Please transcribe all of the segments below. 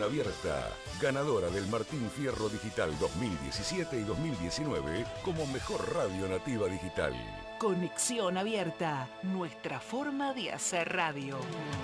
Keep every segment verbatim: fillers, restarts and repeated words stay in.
Abierta, ganadora del Martín Fierro Digital dos mil diecisiete y dos mil diecinueve como mejor radio nativa digital. Conexión Abierta, nuestra forma de hacer radio.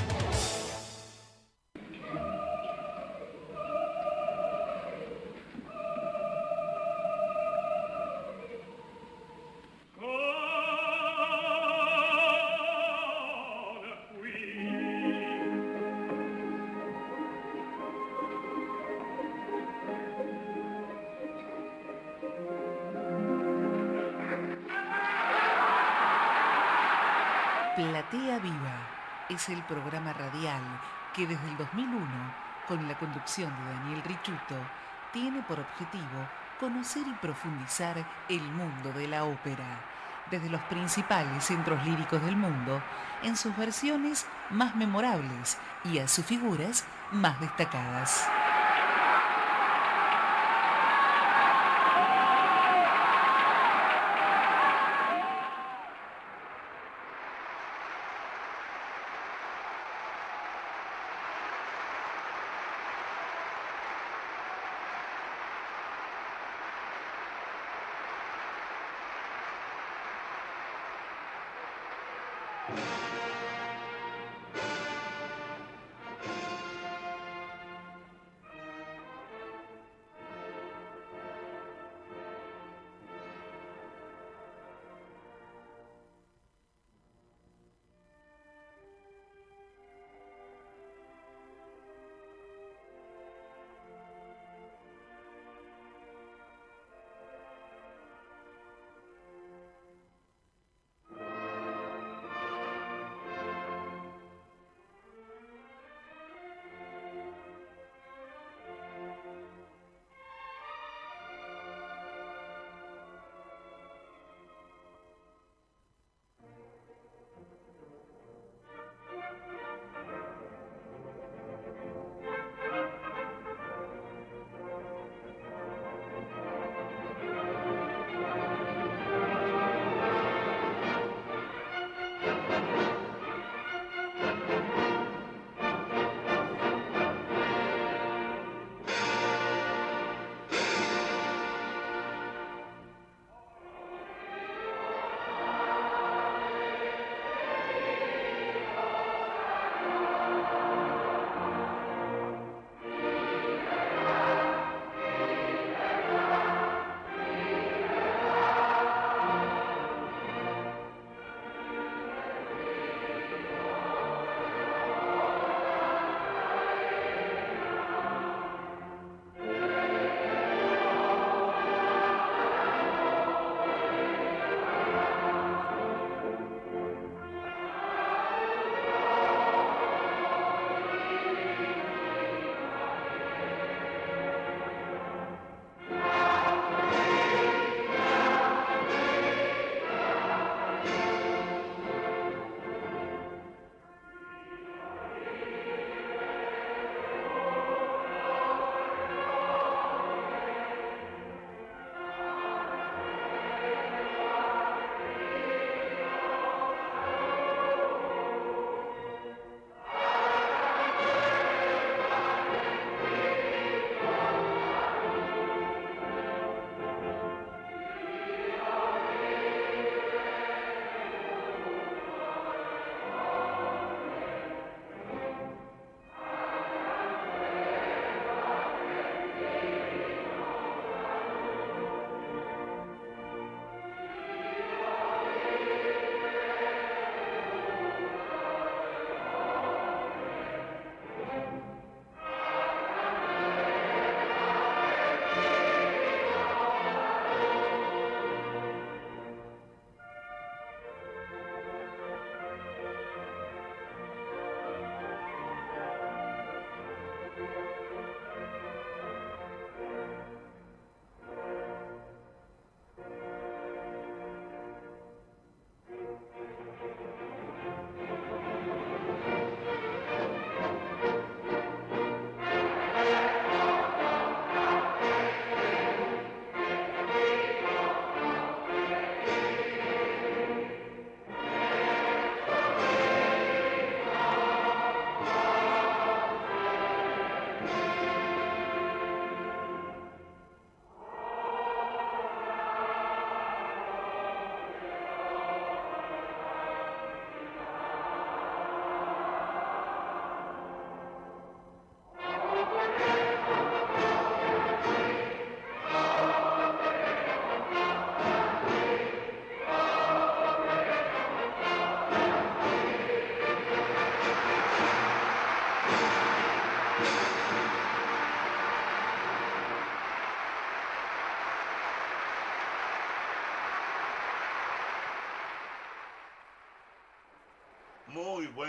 Platea Viva es el programa radial que desde el dos mil uno, con la conducción de Daniel Richuto, tiene por objetivo conocer y profundizar el mundo de la ópera, desde los principales centros líricos del mundo, en sus versiones más memorables y a sus figuras más destacadas.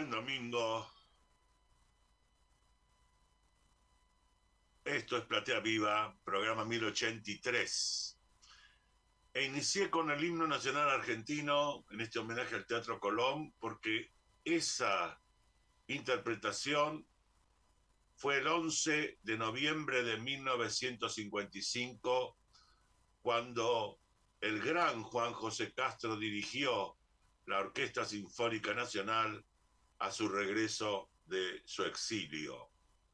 buen domingo. Esto es Platea Viva, programa mil ochenta y tres. E inicié con el himno nacional argentino en este homenaje al Teatro Colón, porque esa interpretación fue el once de noviembre de mil novecientos cincuenta y cinco, cuando el gran Juan José Castro dirigió la Orquesta Sinfónica Nacional a su regreso de su exilio.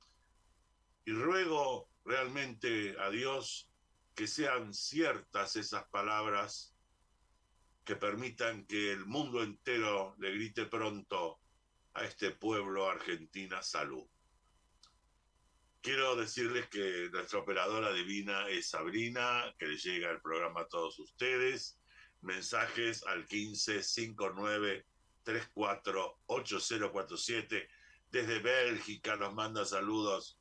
Y ruego realmente a Dios que sean ciertas esas palabras que permitan que el mundo entero le grite pronto a este pueblo Argentina salud. Quiero decirles que nuestra operadora divina es Sabrina, que le llega el programa a todos ustedes. Mensajes al quince cincuenta y nueve treinta y cuatro ochenta cuarenta y siete. Desde Bélgica nos manda saludos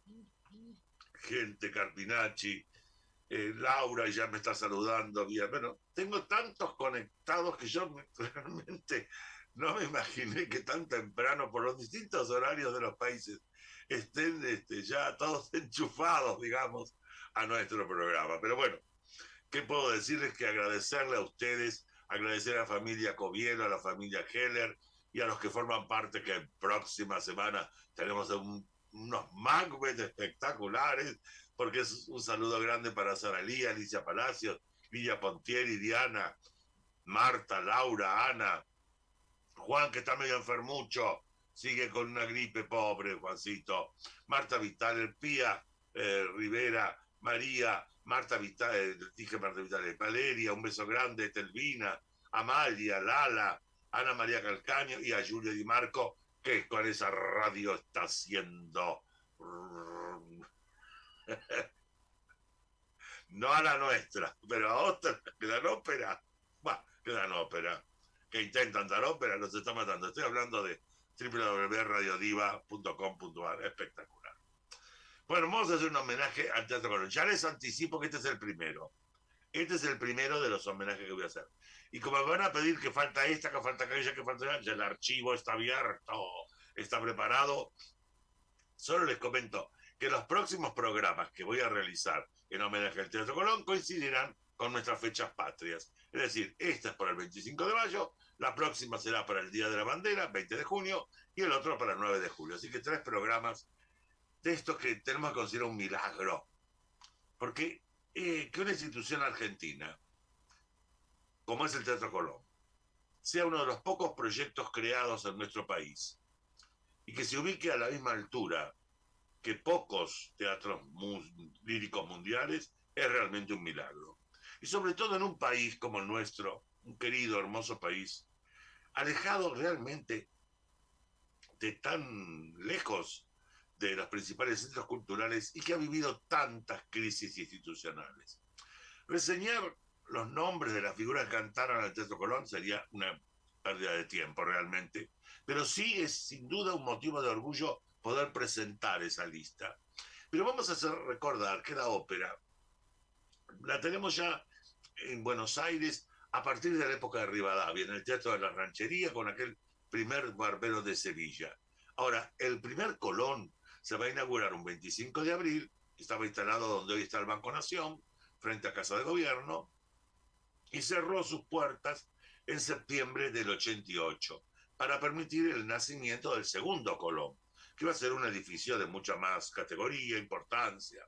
gente, Carpinacci, eh, Laura ya me está saludando bien. Bueno, tengo tantos conectados que yo me, realmente no me imaginé que tan temprano, por los distintos horarios de los países, estén este, ya todos enchufados, digamos, a nuestro programa. Pero bueno, ¿qué puedo decirles? Que agradecerle a ustedes, agradecer a la familia Covielo, a la familia Heller y a los que forman parte, que próxima semana tenemos un, unos Macbeth espectaculares, porque es un saludo grande para Sara Lía, Alicia Palacios, Lidia Pontieri, Diana, Marta, Laura, Ana, Juan, que está medio enfermucho, sigue con una gripe, pobre Juancito, Marta Vital, el Pía eh, Rivera, María, Marta Vital, eh, dije Marta Vital, Valeria, un beso grande, Telvina, Amalia, Lala, Ana María Calcaño y a Julia Di Marco, que con esa radio está haciendo no a la nuestra, pero a otras que dan ópera, bah, que dan ópera, que intentan dar ópera, los está matando. Estoy hablando de doble u doble u doble u punto radio diva punto com punto a r, espectacular. Bueno, vamos a hacer un homenaje al Teatro Colón. Ya les anticipo que este es el primero. Este es el primero de los homenajes que voy a hacer. Y como me van a pedir que falta esta, que falta aquella, que falta aquella, ya el archivo está abierto, está preparado. Solo les comento que los próximos programas que voy a realizar en homenaje al Teatro Colón coincidirán con nuestras fechas patrias. Es decir, esta es para el veinticinco de mayo, la próxima será para el Día de la Bandera, veinte de junio, y el otro para el nueve de julio. Así que tres programas de estos que tenemos que considerar un milagro. Porque eh, que una institución argentina, como es el Teatro Colón, sea uno de los pocos proyectos creados en nuestro país y que se ubique a la misma altura que pocos teatros mu líricos mundiales, es realmente un milagro. Y sobre todo en un país como el nuestro, un querido, hermoso país, alejado realmente de tan lejos de los principales centros culturales y que ha vivido tantas crisis institucionales. Reseñar los nombres de las figuras que cantaron al Teatro Colón sería una pérdida de tiempo realmente, pero sí es sin duda un motivo de orgullo poder presentar esa lista. Pero vamos a hacer recordar que la ópera la tenemos ya en Buenos Aires a partir de la época de Rivadavia, en el Teatro de la Ranchería, con aquel primer Barbero de Sevilla. Ahora, el primer Colón se va a inaugurar un veinticinco de abril, estaba instalado donde hoy está el Banco Nación, frente a Casa de Gobierno, y cerró sus puertas en septiembre del ochenta y ocho, para permitir el nacimiento del segundo Colón, que va a ser un edificio de mucha más categoría, importancia.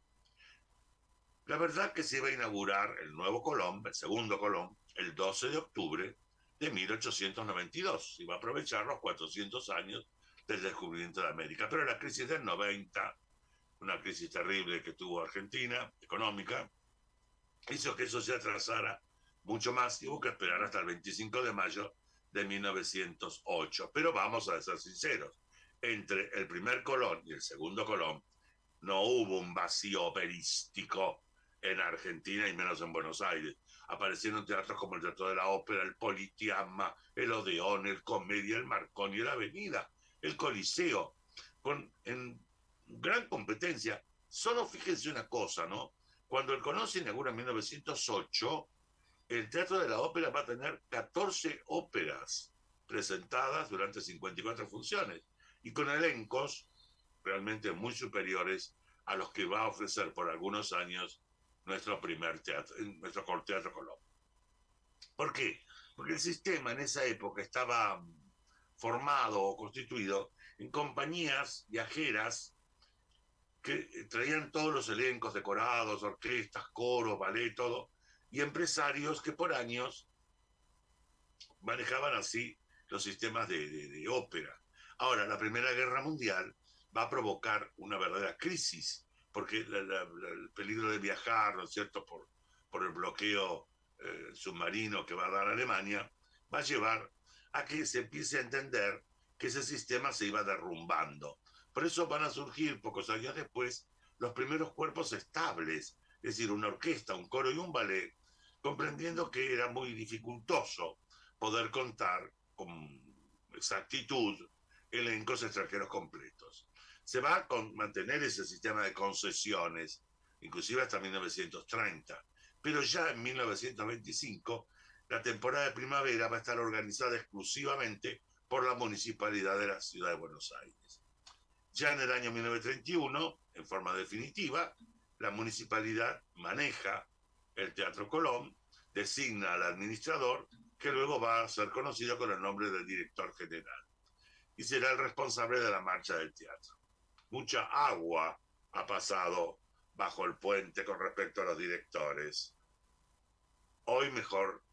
La verdad que se iba a inaugurar el nuevo Colón, el segundo Colón, el doce de octubre de mil ochocientos noventa y dos. Iba a aprovechar los cuatrocientos años del descubrimiento de América. Pero la crisis del noventa, una crisis terrible que tuvo Argentina, económica, hizo que eso se atrasara mucho más y hubo que esperar hasta el veinticinco de mayo de mil novecientos ocho. Pero vamos a ser sinceros, entre el primer Colón y el segundo Colón no hubo un vacío operístico en Argentina y menos en Buenos Aires. Aparecieron teatros como el Teatro de la Ópera, el Politeama, el Odeón, el Comedia, el Marconi, el Avenida, el Coliseo, con, en gran competencia. Solo fíjense una cosa, ¿no? Cuando el Colón se inaugura en mil novecientos ocho, el Teatro de la Ópera va a tener catorce óperas, presentadas durante cincuenta y cuatro funciones y con elencos realmente muy superiores a los que va a ofrecer por algunos años nuestro primer teatro, nuestro Teatro Colón. ¿Por qué? Porque el sistema en esa época estaba formado o constituido en compañías viajeras que traían todos los elencos decorados, orquestas, coros, ballet, todo, y empresarios que por años manejaban así los sistemas de, de, de ópera. Ahora, la Primera Guerra Mundial va a provocar una verdadera crisis, porque la, la, la, el peligro de viajar, ¿no es cierto?, por, por el bloqueo eh, submarino que va a dar Alemania, va a llevar a que se empiece a entender que ese sistema se iba derrumbando. Por eso van a surgir, pocos años después, los primeros cuerpos estables, es decir, una orquesta, un coro y un ballet, comprendiendo que era muy dificultoso poder contar con exactitud elencos extranjeros completos. Se va a con, mantener ese sistema de concesiones, inclusive hasta mil novecientos treinta, pero ya en mil novecientos veinticinco la temporada de primavera va a estar organizada exclusivamente por la Municipalidad de la Ciudad de Buenos Aires. Ya en el año mil novecientos treinta y uno, en forma definitiva, la municipalidad maneja el Teatro Colón, designa al administrador, que luego va a ser conocido con el nombre del director general, y será el responsable de la marcha del teatro. Mucha agua ha pasado bajo el puente con respecto a los directores. Hoy mejor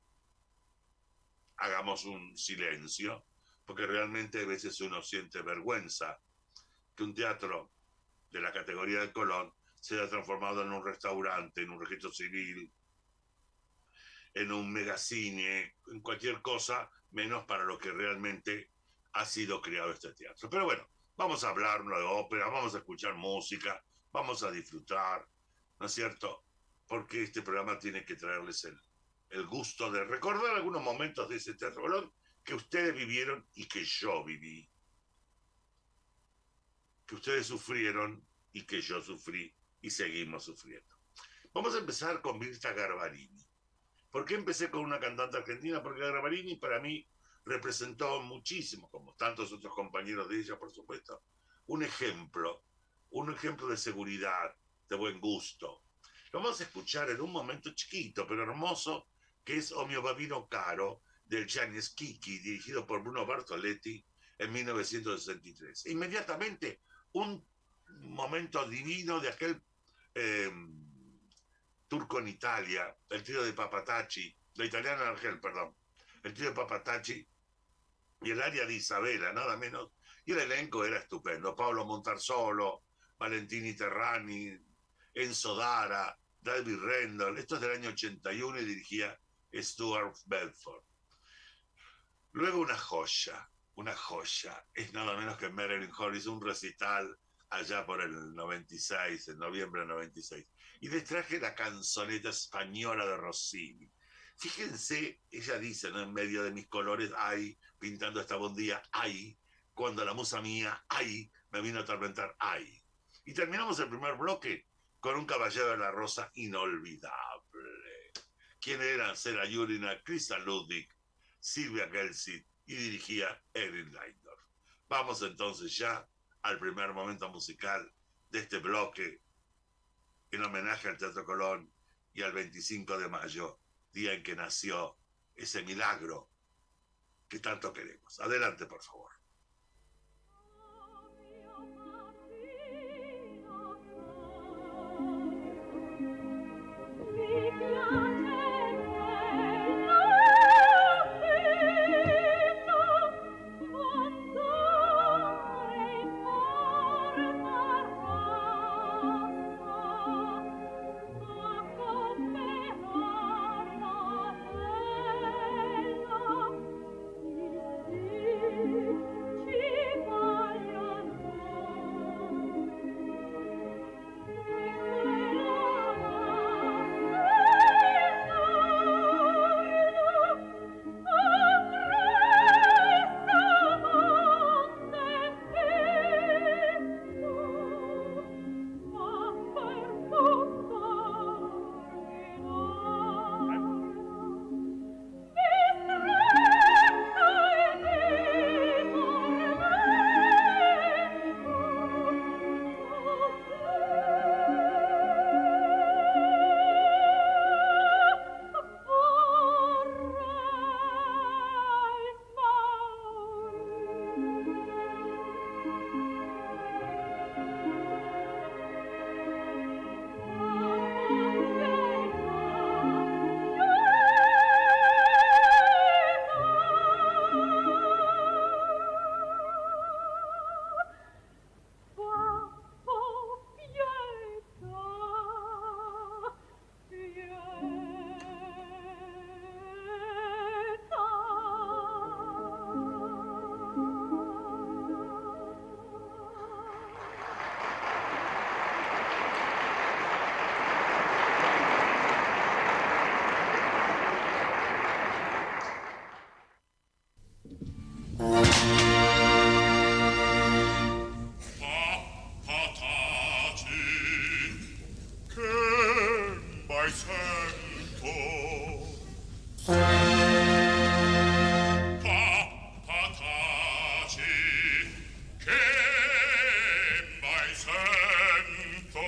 hagamos un silencio, porque realmente a veces uno siente vergüenza que un teatro de la categoría del Colón se haya transformado en un restaurante, en un registro civil, en un megacine, en cualquier cosa, menos para lo que realmente ha sido creado este teatro. Pero bueno, vamos a hablar de ópera, vamos a escuchar música, vamos a disfrutar, ¿no es cierto? Porque este programa tiene que traerles el, el gusto de recordar algunos momentos de ese Teatro Colón que ustedes vivieron y que yo viví, que ustedes sufrieron y que yo sufrí y seguimos sufriendo. Vamos a empezar con Mirta Garbarini. ¿Por qué empecé con una cantante argentina? Porque Garbarini para mí representó muchísimo, como tantos otros compañeros de ella, por supuesto, un ejemplo, un ejemplo de seguridad, de buen gusto. Lo vamos a escuchar en un momento chiquito, pero hermoso, que es O mio bambino caro, del Gianni Schicchi, dirigido por Bruno Bartoletti en mil novecientos sesenta y tres. E inmediatamente, un momento divino de aquel eh, Turco en Italia, el trío de Papatacci, la italiana Argel, perdón, el trío de Papatacci y el aria de Isabela, nada menos, y el elenco era estupendo. Paolo Montarsolo, Valentini Terrani, Enzo Dara, David Rendell, esto es del año ochenta y uno y dirigía Stuart Bedford. Luego una joya, una joya, es nada menos que Marilyn Hollis, un recital allá por el noventa y seis, en noviembre del noventa y seis. Y les traje la canzoneta española de Rossini. Fíjense, ella dice, ¿no?, en medio de mis colores, ay, pintando esta bondía, ay, cuando la musa mía, ay, me vino a atormentar, ay. Y terminamos el primer bloque con un Caballero de la Rosa inolvidable. ¿Quién eran? Sera Yurina, Krista Ludwig, Silvia Kelsey y dirigía Erin Leindorf. Vamos entonces ya al primer momento musical de este bloque en homenaje al Teatro Colón y al veinticinco de mayo, día en que nació ese milagro que tanto queremos. Adelante, por favor. Thank you. mai sento. Pappa taci, che mai sento.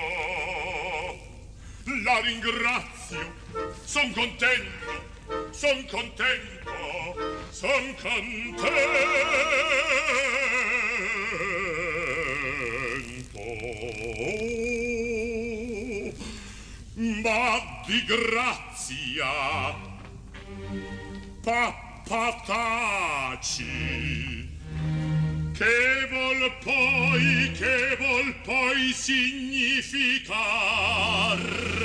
La ringrazio, son contento, son contento, son contento. Ma di grazia, pappa taci, che vol poi, che vol poi significar?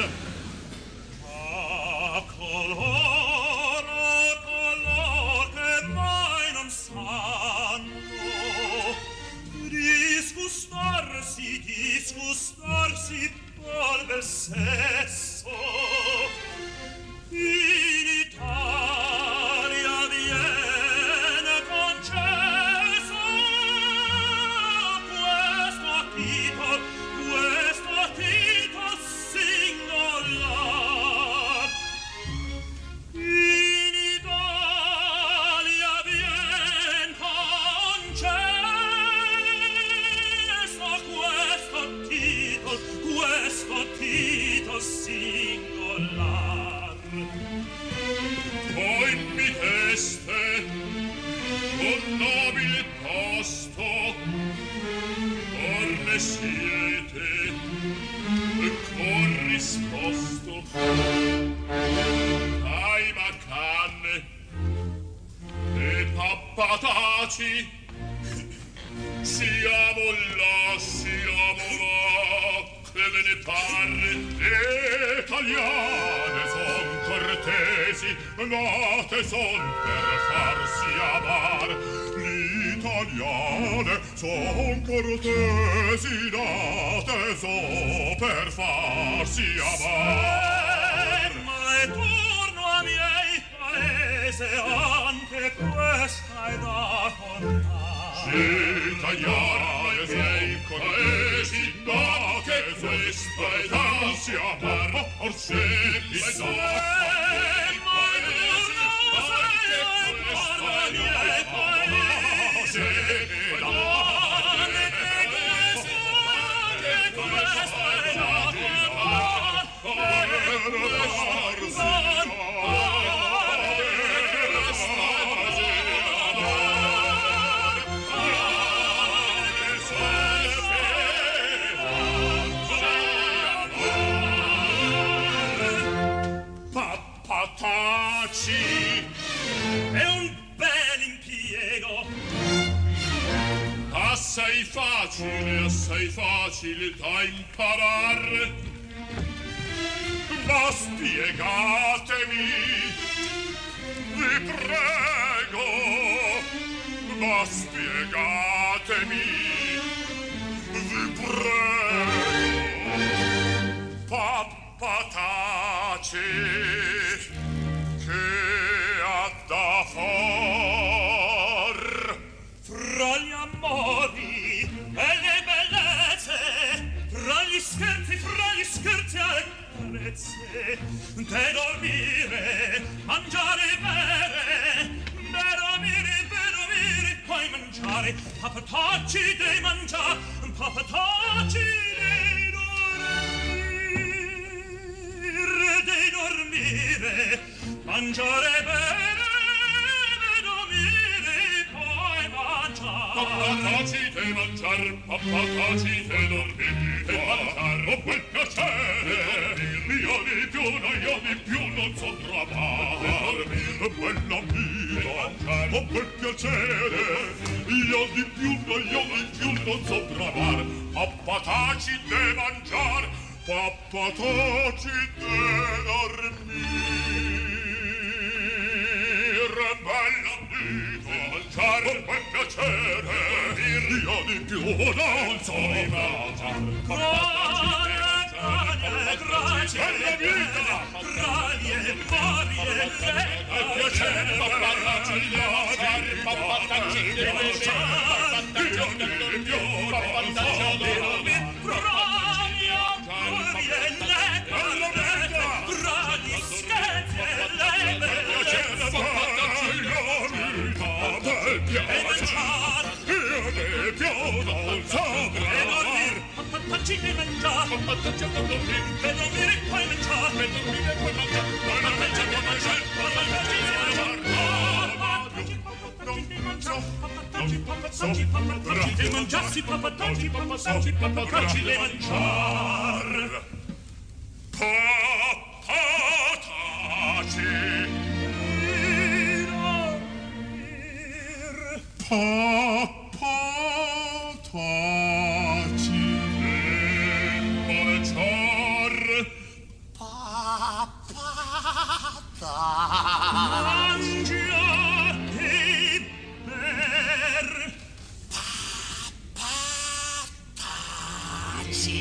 A color, a color che mai non sanno, disgustarsi, disgustarsi al bel sesso. In Italia viene concesso questo titolo, questo titolo singolar. In Italia viene concesso questo titolo, questo titolo singolar. Voi mi deste un nobile posto, orne siete corrisposto. Ai macanne e pappa taci, siamo là, siamo là, che ve ne pare. Italiane son cortesi, nate son per farsi amar. L'italiane son cortesi, nate son per farsi amar. Ma è turno a miei paese, anche questa è da contare. Italiane sei cortesi, nate questa è da si amar. Orse di sa, ma è turno a miei paese, anche questa è da taci, è un bel impiego, assai facile, assai facile da imparare. Ma spiegatemi, vi prego, ma spiegatemi, vi prego. Pappa taci, che ha da far fra gli amori e le bellezze, fra gli scherzi, fra gli scherzi e le carezze, de dormire, mangiare e bere, de dormire, de dormire, poi mangiare, pappa taci de mangiare, pappa taci de dormire, de dormire, mangiare bene, dormire, poi mangiare. Pappa taci de mangiar, pappa taci de dormire, e mangiar, oh quel piacere, io di più, no, io di più non so trovare. Bella vita, oh quel piacere, io di più, no, io di più non so trovare. Pappa taci de mangiar, pappa taci de dormire, bella vita, mangiare, oh quel piacere, io di più non so trovare. Grazie, bella vita, grazie, glorie, è piacere, pappa taci de mangiare, pappa taci de mangiare, io di più, pappa taci de dormire, grazie, glorie, bella vita, mi piace, io mi piace non saprà. E dormir, pappacci e mangiare, pappacci e dormir, e dormire e poi mangiare, e dormire e poi mangiare, poi pappacci e mangiare, poi pappacci e mangiare. Non so, pappacci, pappacci, pappacci e mangiarsi, pappacci, pappacci, pappacci e mangiare. Pappataci. Pappataci. Mangiar. Pappata. Mangiare per pappataci.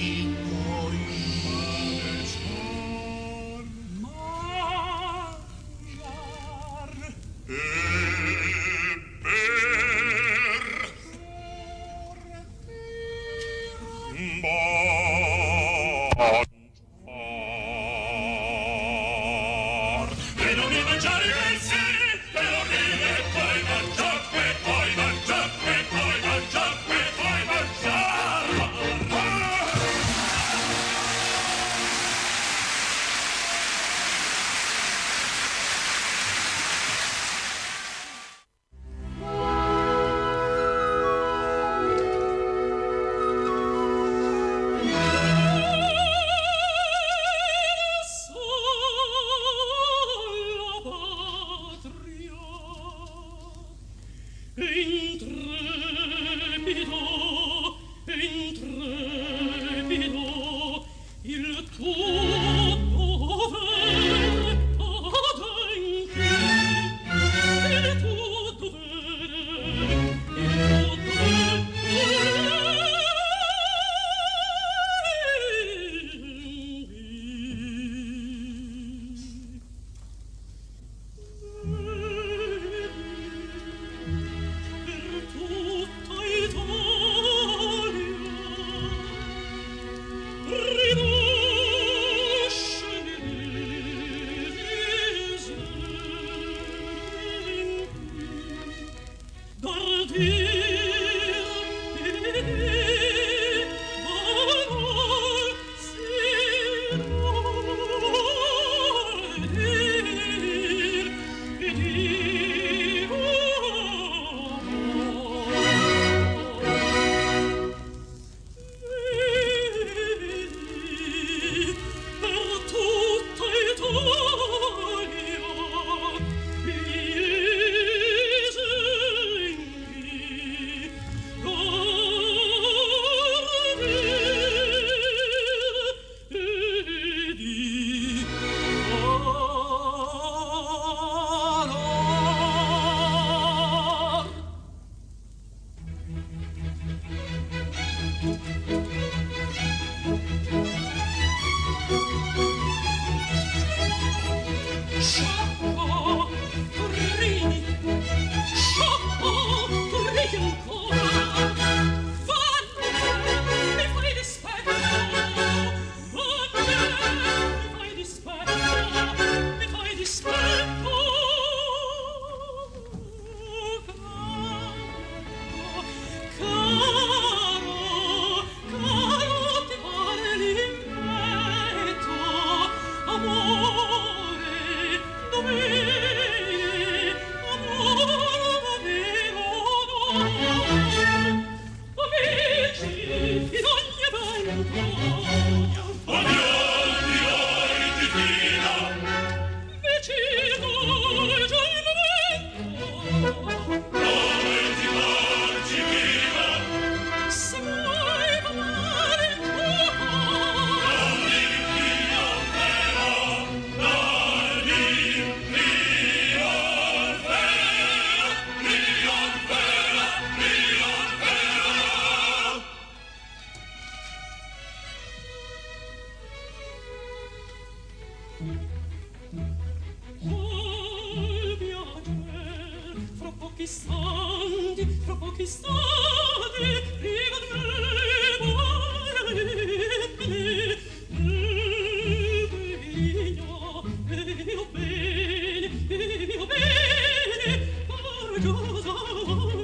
Io bene, io bene,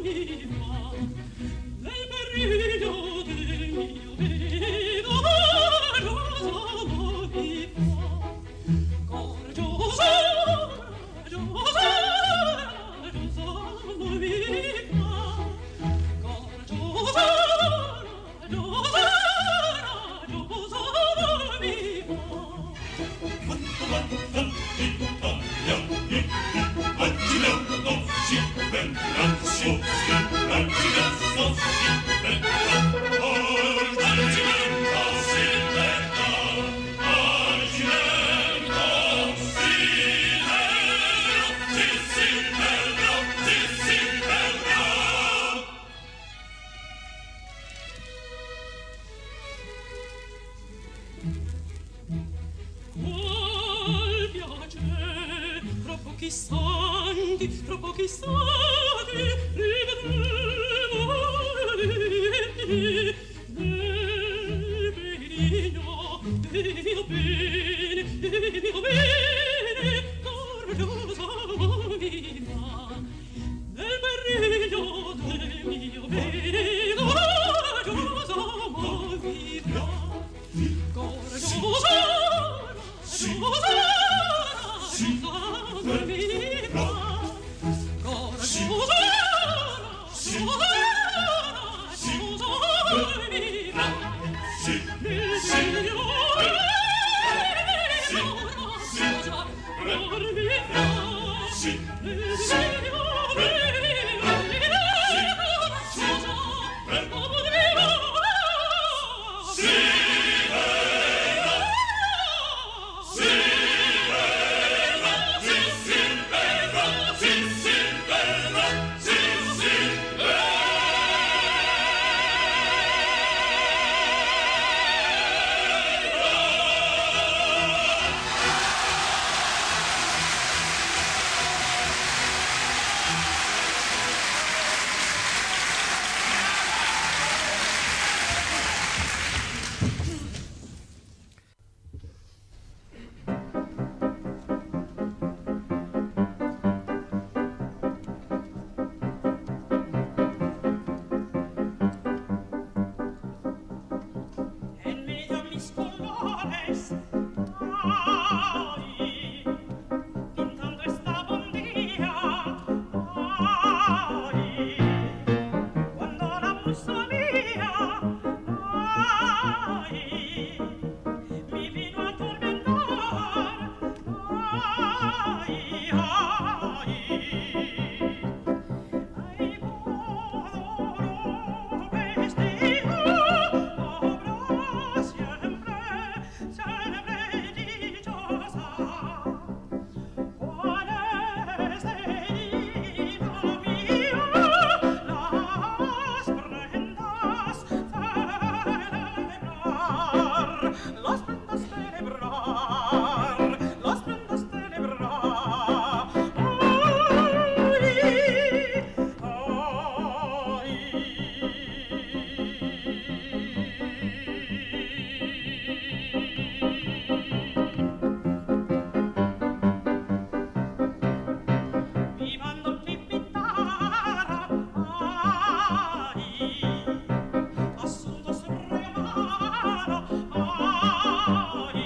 pochi santi, tra pochi santi, rivedremo lì. Nel benigno, del mio bene, del mio bene, coraggiosa mi fa. Nel benigno, del mio bene, coraggiosa mi fa. Coraggiosa, coraggiosa. Oh,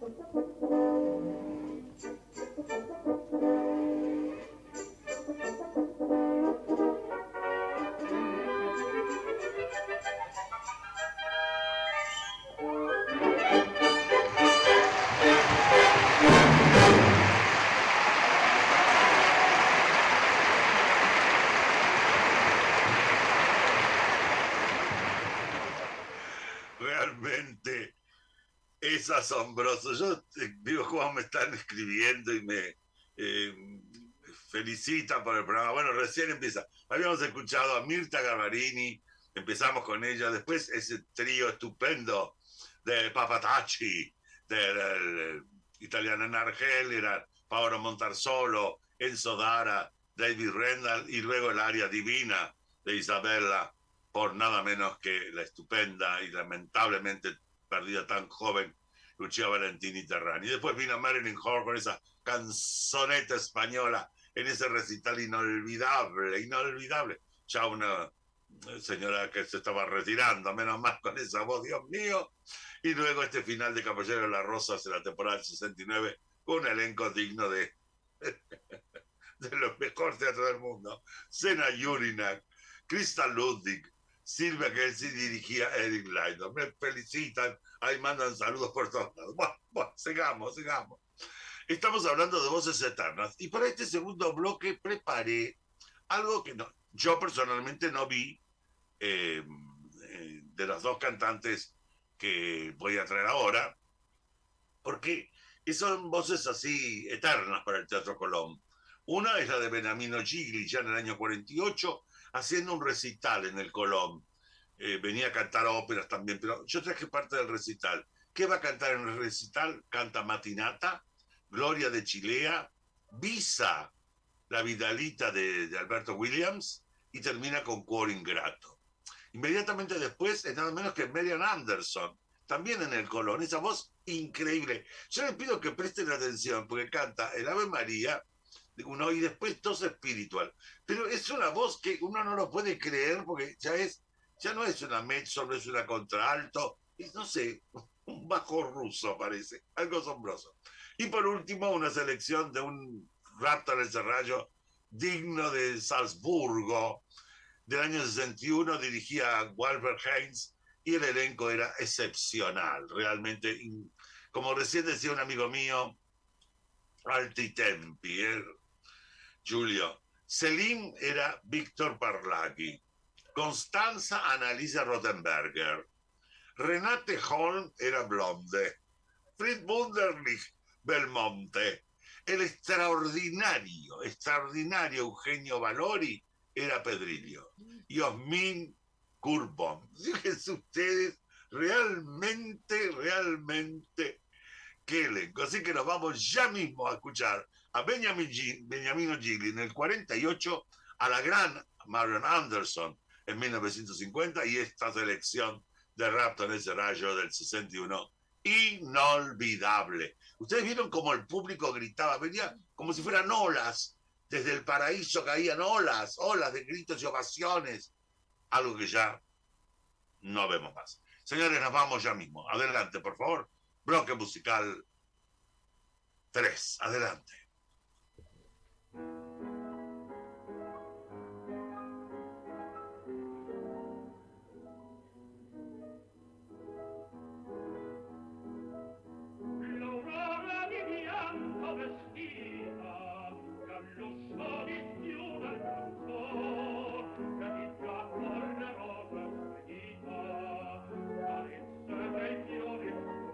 Realmente es asombroso. Yo eh, digo cómo me están escribiendo y me eh, felicitan por el programa. Bueno, recién empieza. Habíamos escuchado a Mirta Gavarini, empezamos con ella, después ese trío estupendo de Papatacci, del italiano Nargel, era Paolo Montarsolo, Enzo Dara, David Rendall, y luego el aria divina de Isabella, por nada menos que la estupenda y lamentablemente perdida tan joven Lucia Valentini Terrani. Y después vino Marilyn Horne con esa canzoneta española en ese recital inolvidable, inolvidable. Ya una señora que se estaba retirando, menos mal con esa voz, Dios mío. Y luego este final de Caballero de las Rosas en la temporada del sesenta y nueve, con un elenco digno de, de los mejores teatros del mundo. Sena Jurinak, Krista Ludwig, Silvia Kelsey dirigía Eric Lydon. Me felicitan, ahí mandan saludos por todos lados. Bueno, bueno, sigamos, sigamos. Estamos hablando de voces eternas. Y para este segundo bloque preparé algo que no, yo personalmente no vi eh, eh, de las dos cantantes que voy a traer ahora, porque son voces así eternas para el Teatro Colón. Una es la de Beniamino Gigli, ya en el año cuarenta y ocho, haciendo un recital en el Colón. Eh, venía a cantar óperas también, pero yo traje parte del recital. ¿Qué va a cantar en el recital? Canta Matinata, Gloria de Chilea, Visa, la Vidalita de, de Alberto Williams, y termina con Cuore Ingrato. Inmediatamente después es nada menos que Marian Anderson, también en el Colón, esa voz increíble. Yo les pido que presten atención, porque canta el Ave María, uno, y después tos espiritual. Pero es una voz que uno no lo puede creer, porque ya es, ya no es una mezzo, no es una contralto, es, no sé, un bajo ruso parece, algo asombroso. Y por último, una selección de un rapto en el serrallo digno de Salzburgo, del año sesenta y uno, dirigía a Walter Haynes, y el elenco era excepcional, realmente, como recién decía un amigo mío, alti tempi, ¿eh? Giulio. Selim era Víctor Parlaghi, Constanza Annalisa Rothenberger, Renate Holm era Blonde, Fritz Wunderlich Belmonte, el extraordinario, extraordinario Eugenio Valori era Pedrillo, y Osmin Kurbon. Fíjense ustedes, realmente, realmente, qué elenco. Así que nos vamos ya mismo a escuchar a Benjamin G, Beniamino Gigli en el cuarenta y ocho, a la gran Marian Anderson en mil novecientos cincuenta, y esta selección de Rapto en el Serrallo del sesenta y uno, inolvidable. Ustedes vieron cómo el público gritaba, venía como si fueran olas, desde el paraíso caían olas, olas de gritos y ovaciones, algo que ya no vemos más. Señores, nos vamos ya mismo. Adelante, por favor. Bloque musical tres. Adelante. L'aurora di bianco vestita, dal lusso di più del cantor, che di giacco le rose spedita, carizze dei fiori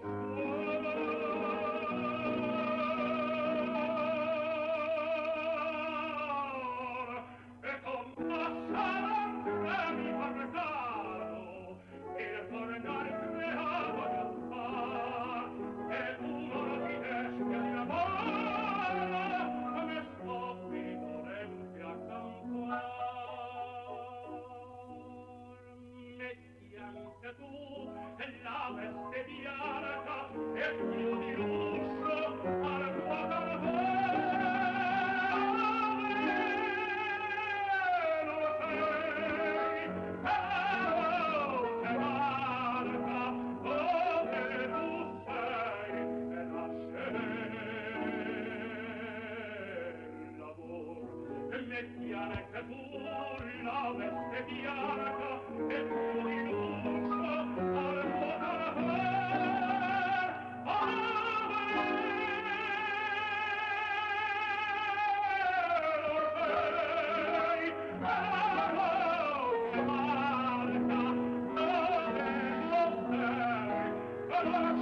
e con passare mi fa regalo il tornare creato di affar e uno non ti desca di amore come scoppi volenti a campar. Metti anche tu la veste bianca e più di lusso al tuo caravere. Oh, che marca, oh, che tu sei, e la vecchiane che pur la veste bianca e pur in lusso al tuo carattere Orfei, oh, Marta, dove lo sei? Allora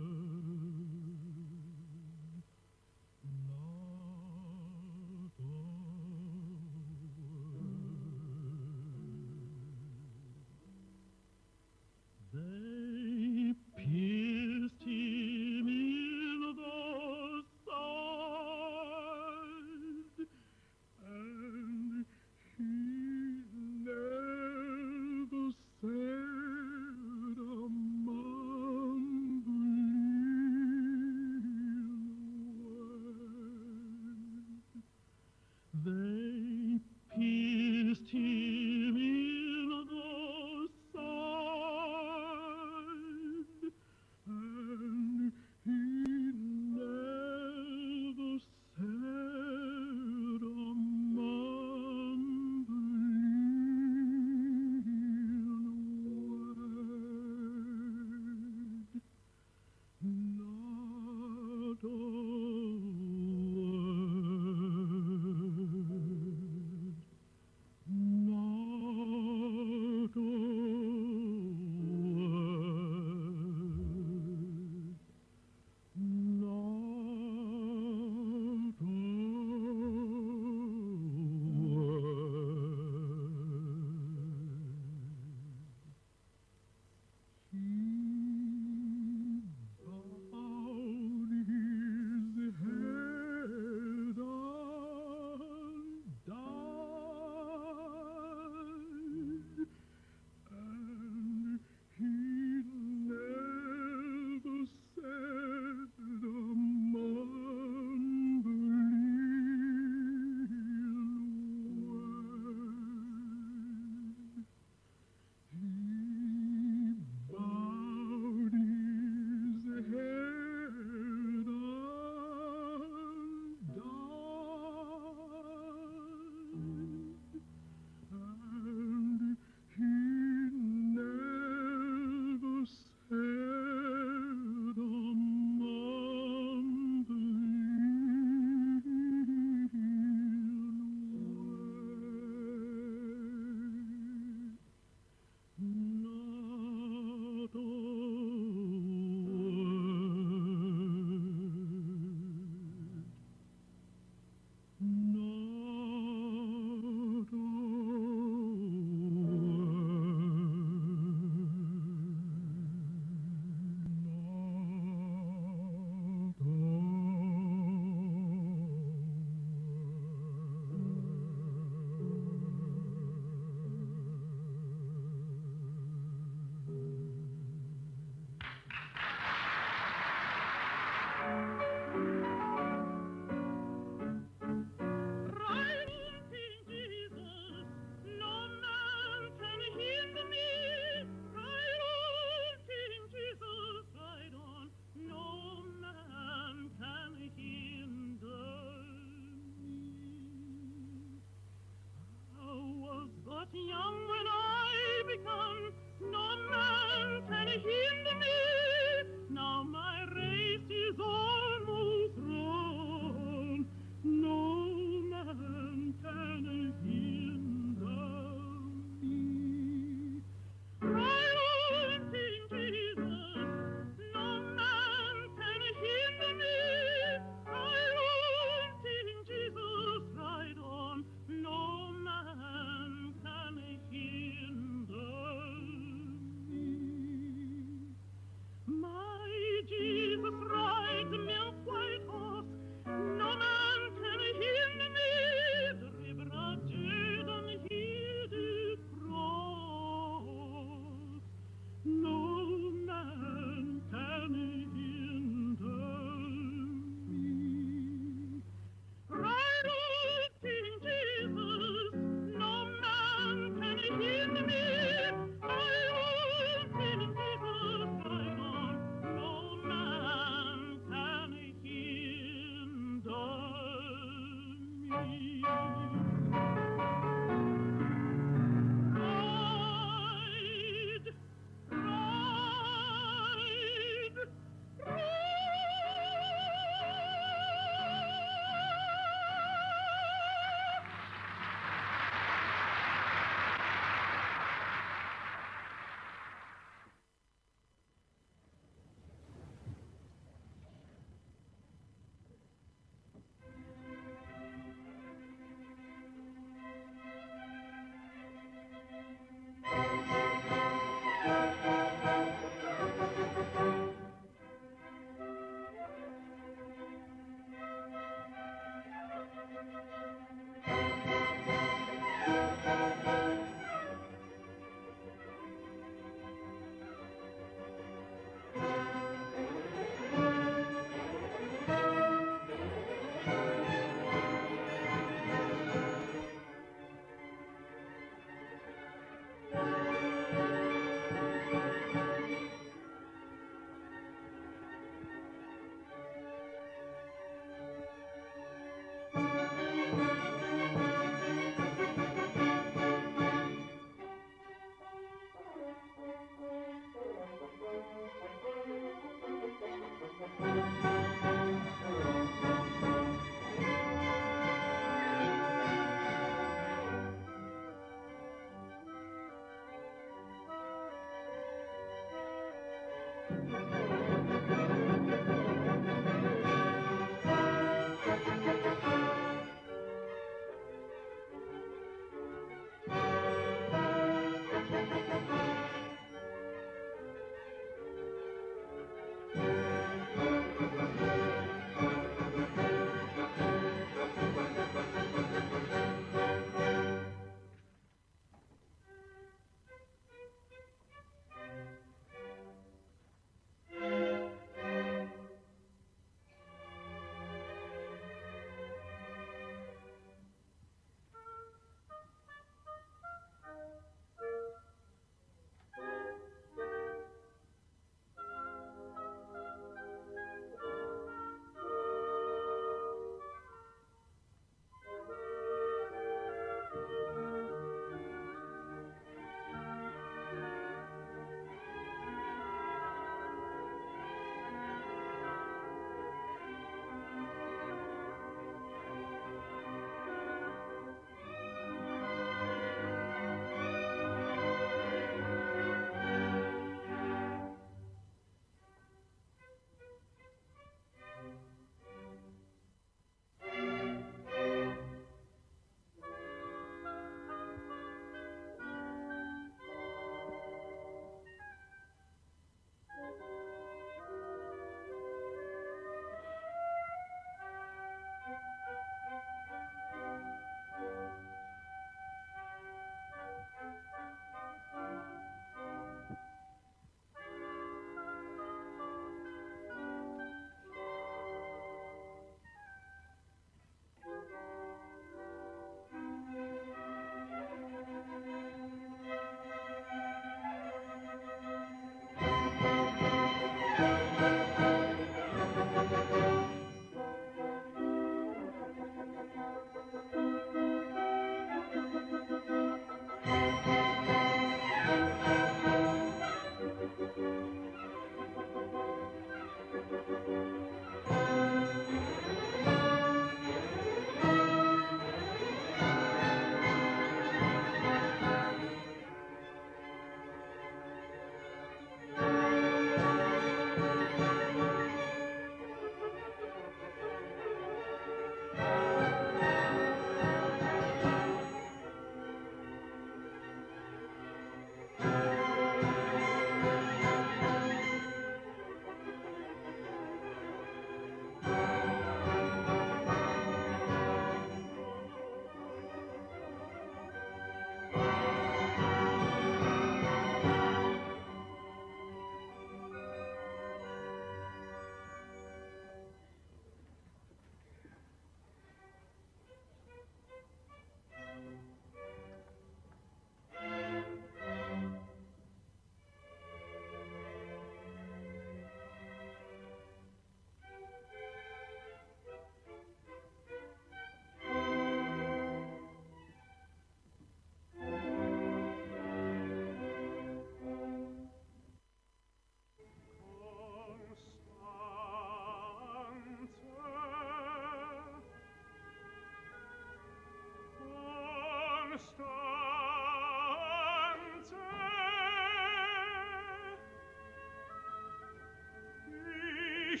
dich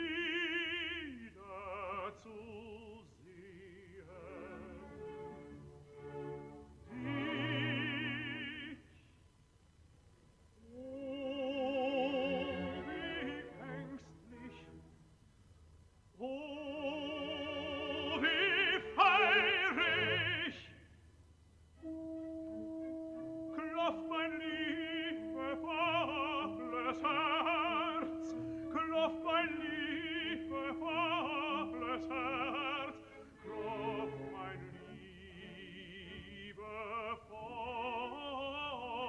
wieder zu sehen. Dich, oh, wie ängstlich, oh, wie feirig, klopft mein liebevolles Herz, klopft mein liebevolles Herz, klopft mein liebevolles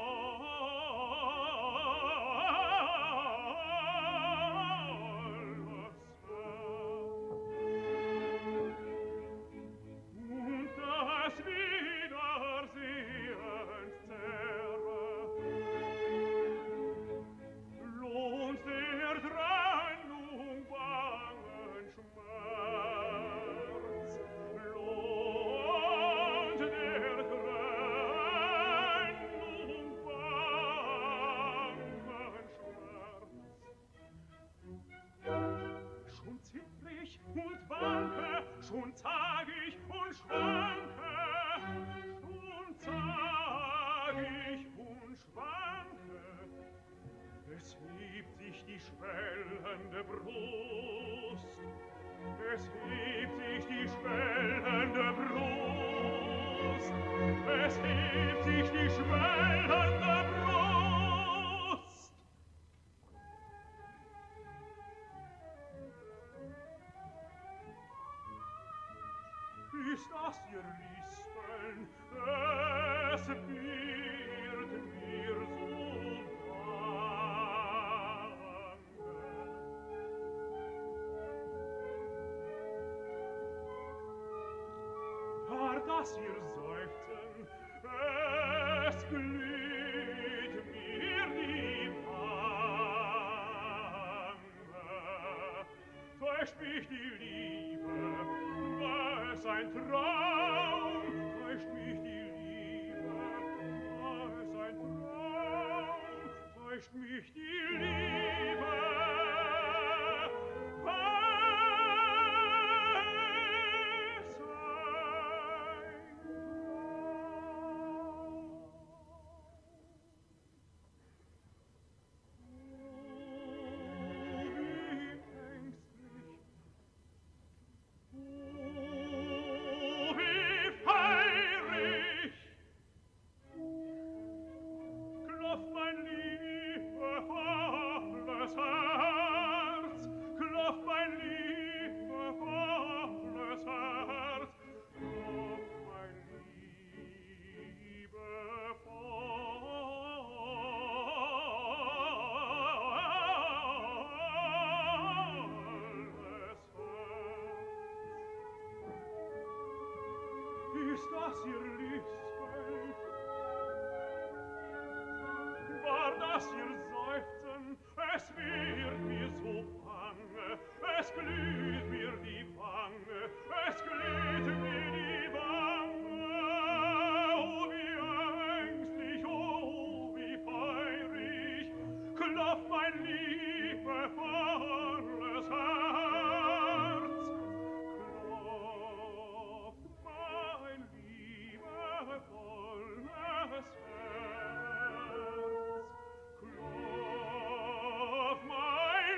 schon zag ich und schwanke, schon zag ich und schwanke. Es hebt sich die schwellende Brust, es hebt sich die schwellende Brust, es hebt sich die schwellende Brust. Ist das ihr Lispeln? Es wird mir so bange. War das ihr Seufzen? Es glüht mir die Wange. Täuscht mich die Liebe, war es ein Traum? Täuscht mich die Liebe, war es ein Traum? Täuscht mich die Liebe, war es ein Ist das ihr Lispeln? War das ihr Seufzen? Es wird mir so bange, es glüht mir die Wange, es glüht mir die Wange. Oh, wie ängstlich, oh, wie feurig, klopft mein liebevolles Herz. Klopft mein liebevolles Herz. Klopft mein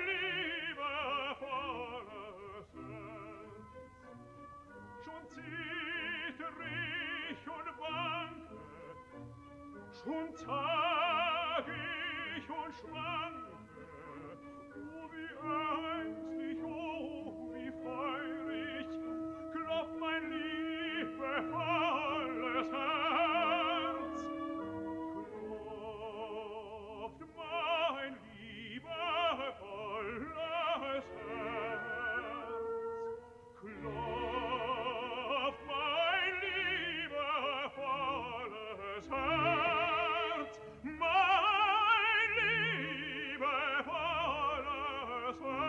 liebevolles Herz. Schon zitterig und wanke, schon tag ich und schwanke. Oh, wie ängstlich, oh, wie feurig, klopft mein liebevolles Herz. Klopft mein liebevolles Herz. Klopft mein liebevolles Herz. Mein liebevolles Herz.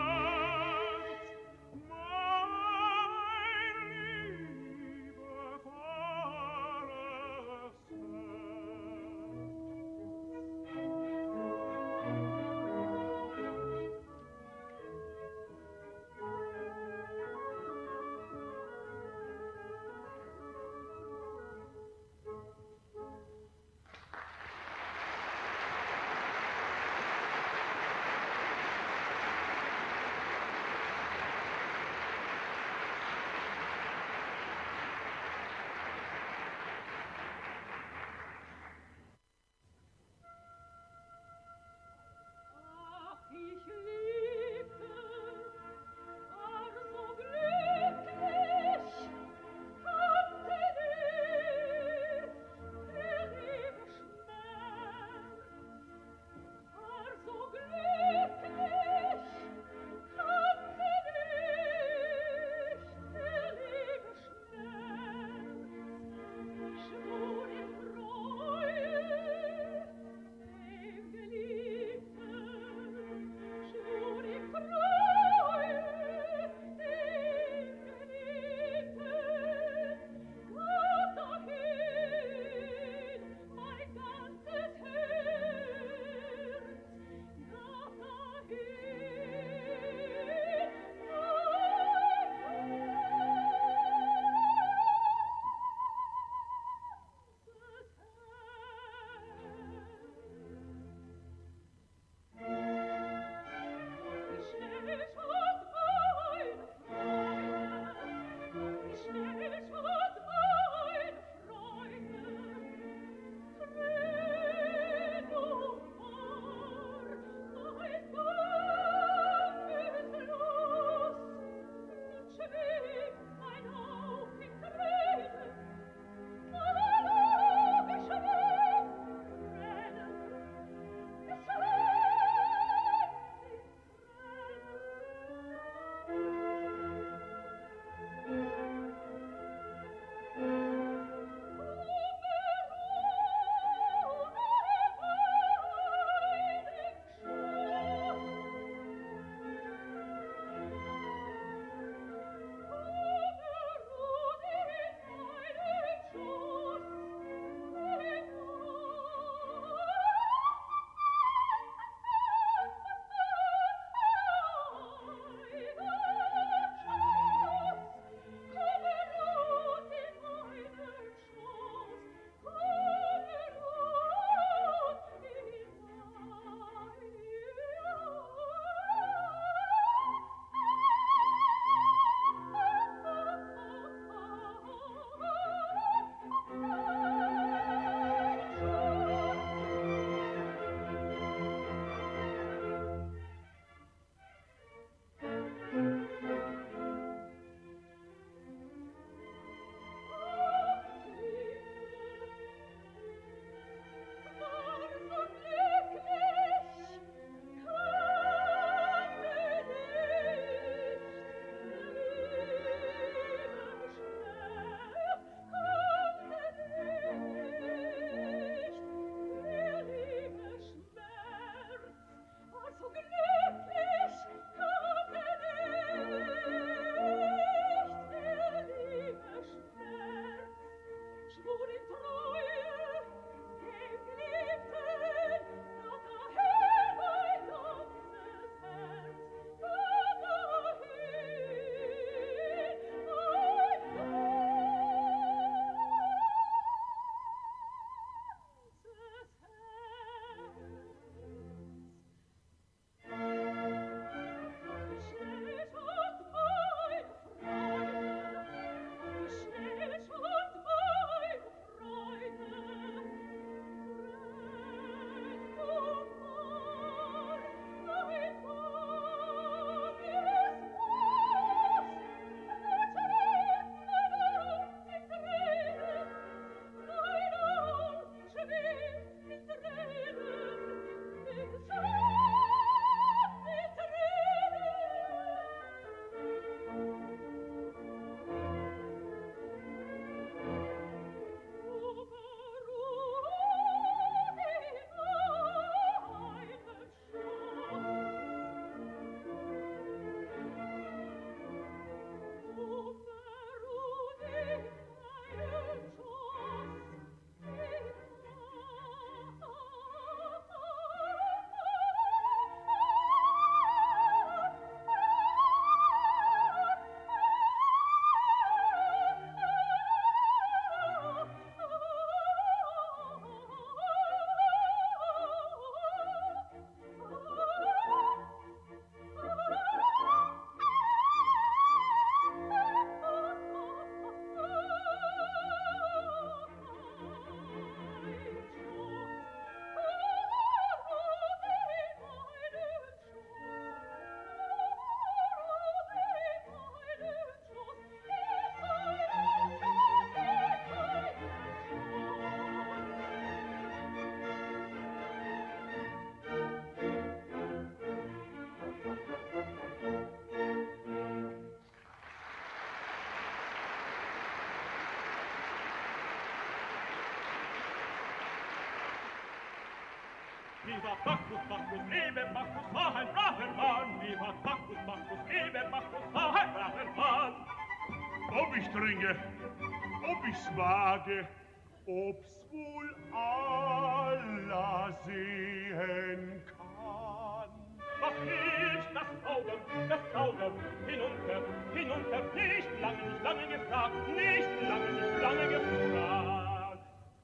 Viva Bacchus, Bacchus, lebe Bacchus, war ein braver Mann. Viva Bacchus, Bacchus, lebe Bacchus, war ein braver Mann. Ob ich trinke, ob ich's wage, ob's wohl aller sehen kann. Was hilft das Augen, das Augen, hinunter, hinunter, nicht lange, nicht lange gefragt, nicht lange, nicht lange gefragt.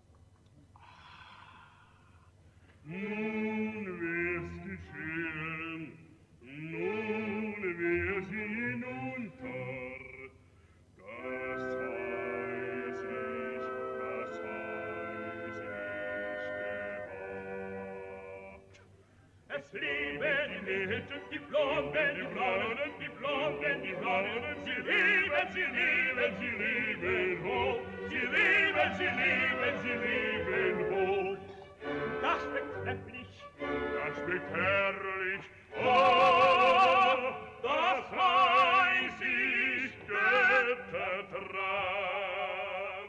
Nun wär's geschehen, nun wär sie hinunter, das weiß ich, das weiß ich gemacht. Es leben die Mädchen, die Blonden, die Blonden, die Blonden, die Blonden, sie lieben, sie lieben, sie lieben hoch, sie lieben, sie lieben, sie lieben hoch. Das schmeckt trefflich, Das schmeckt herrlich, oh, das weiß ich, Göttertraum.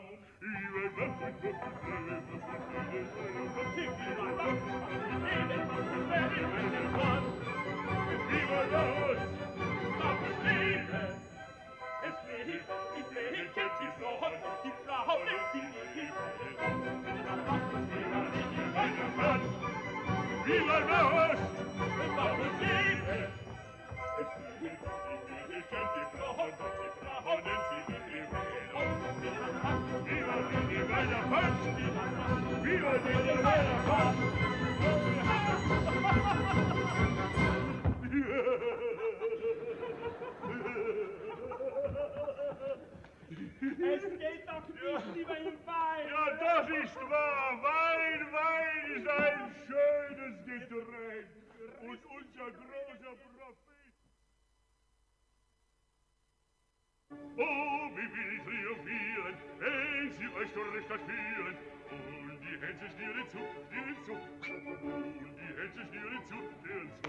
Viva los, Bacchus lebe, es lebe, die Mädchen, die Frauen, die Frauen, die lieben. Viva los! Bacchus lebe, es lebe, die Mädchen, die Frauen, die Frauen, sie lieben. Viva die Weiberfahrt! Viva die Weiberfahrt! Es geht doch nicht über den Wein. Ja, das ist wahr. Wein, Wein ist ein schönes Getränk. Und unser großer Prophet. Oh, wie will ich triumphieren, wenn sie euch zur Rechtstadt führen. Und die Hänse schnieren zu, schnieren zu. Und die Hänse schnieren zu, schnieren zu.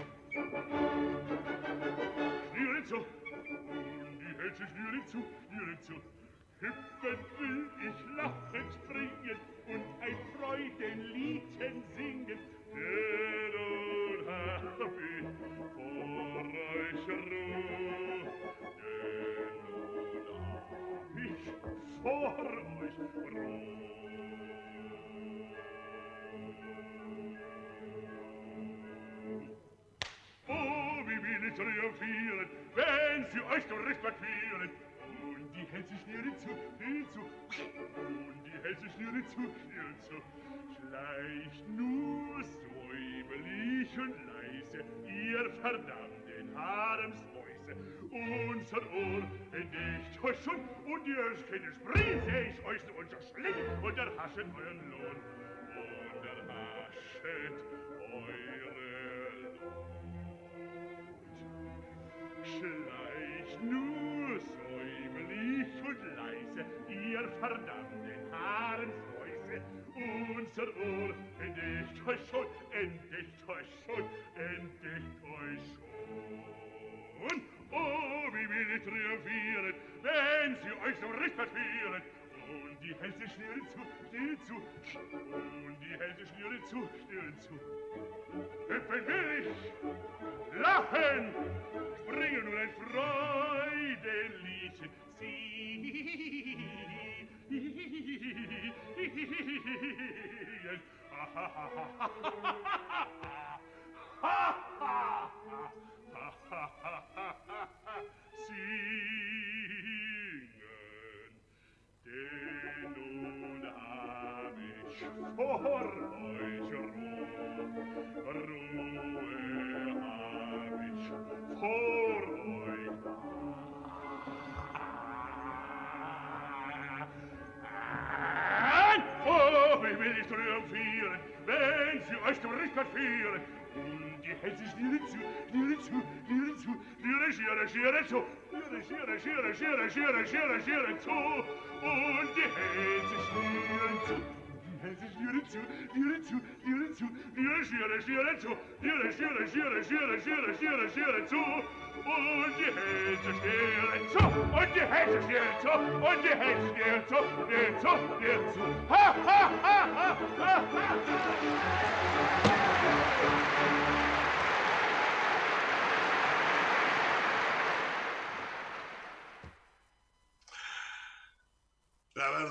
Schnieren zu. Und die Hänse schnieren zu, schnieren zu. Hüpfen will ich, lachen, springen und ein Freudenliedchen singen. Denn nun hab ich vor euch Ruhe. Denn nun hab ich vor euch Ruhe. Oh, wie will ich triumphieren, wenn sie euch zur Rechtbank führen. Und die Hälse schnieren zu, schnieren zu. Und die Hälse schnieren zu, schnieren zu. Schleicht nur säuberlich und leise, ihr verdammten Haremsmäuse. Unser Ohr entdeckt euch schon, und ihr kennt sprieße ich euch zu unser Schlingen und erhaschen euren Lohn. Und erhaschen euren Lohn. Schleicht nur säuberlich und leise, ihr verdammten Haremsmäuse. Unser Ohr entdeckt euch schon, entdeckt euch schon, entdeckt euch schon. Oh, wie will ich triumphieren, wenn sie euch zum Richter führen. Und die Hälse schnieren zu, schnieren zu. Und die Hälse schnieren zu, schnieren zu. Hüpfen will ich, lachen, springen nur ein Freudenliedchen. Singen. Singen, denn nun hab ich vor euch Ruhe, Ruhe hab ich vor euch. Oh, wie will ich triumphieren, wenn sie euch zum Richter führen. Und die Hälse schnieren zu, schnieren zu, schnieren zu, schnieren, schieren, schieren zu, schieren, schieren, schieren, schieren, schieren, schieren, schieren zu. Und die Hälse schnieren zu, die Hälse schnieren zu, schnieren zu, schnieren zu, schieren, schieren, schieren zu, schieren, schieren, schieren, schieren, schieren, schieren, schieren zu. Und die Hälse schnieren zu, und die Hälse schnieren zu, und die Hälse schnieren zu, schnieren zu, schnieren zu. Ha, ha, ha, ha, ha, ha.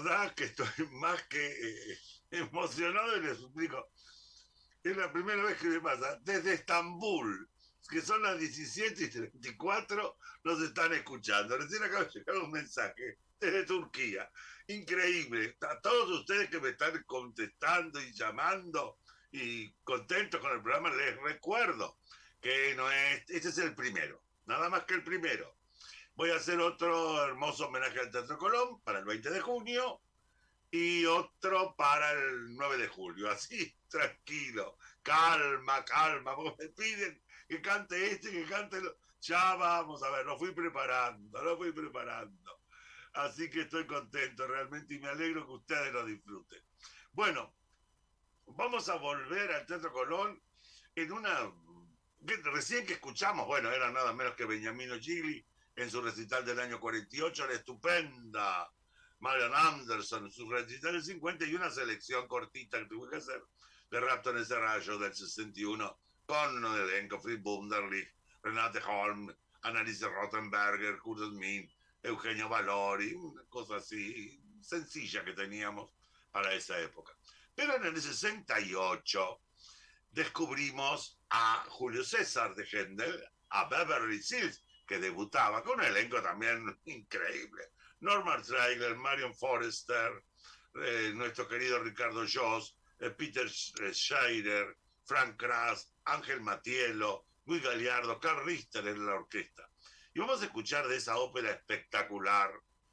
verdad que estoy más que eh, emocionado y les explico. Es la primera vez que me pasa. Desde Estambul, que son las diecisiete y treinta y cuatro, nos están escuchando. Recién acaba de llegar un mensaje desde Turquía. Increíble. A todos ustedes que me están contestando y llamando y contentos con el programa, les recuerdo que no es, este es el primero, nada más que el primero. Voy a hacer otro hermoso homenaje al Teatro Colón para el veinte de junio y otro para el nueve de julio. Así, tranquilo, calma, calma, porque me piden que cante este, que cante lo... Ya vamos a ver, lo fui preparando, lo fui preparando. Así que estoy contento realmente y me alegro que ustedes lo disfruten. Bueno, vamos a volver al Teatro Colón en una... Recién que escuchamos, bueno, era nada menos que Beniamino Gigli en su recital del año cuarenta y ocho, la estupenda Marian Anderson en su recital del cincuenta y una selección cortita que tuve que hacer de Rapto en ese rayo del sesenta y uno con un elenco, Fritz Wunderlich, Renate Holm, Annalise Rothenberger, Kurt Smith, Eugenio Valori, una cosa así sencilla que teníamos para esa época. Pero en el sesenta y ocho descubrimos a Julio César de Händel, a Beverly Sills, que debutaba con un elenco también increíble. Norman Traeger, Marion Forrester, eh, nuestro querido Ricardo Joss, eh, Peter Scheider, Frank Kras, Ángel Matiello, Luis Gallardo, Carl Richter en la orquesta. Y vamos a escuchar de esa ópera espectacular,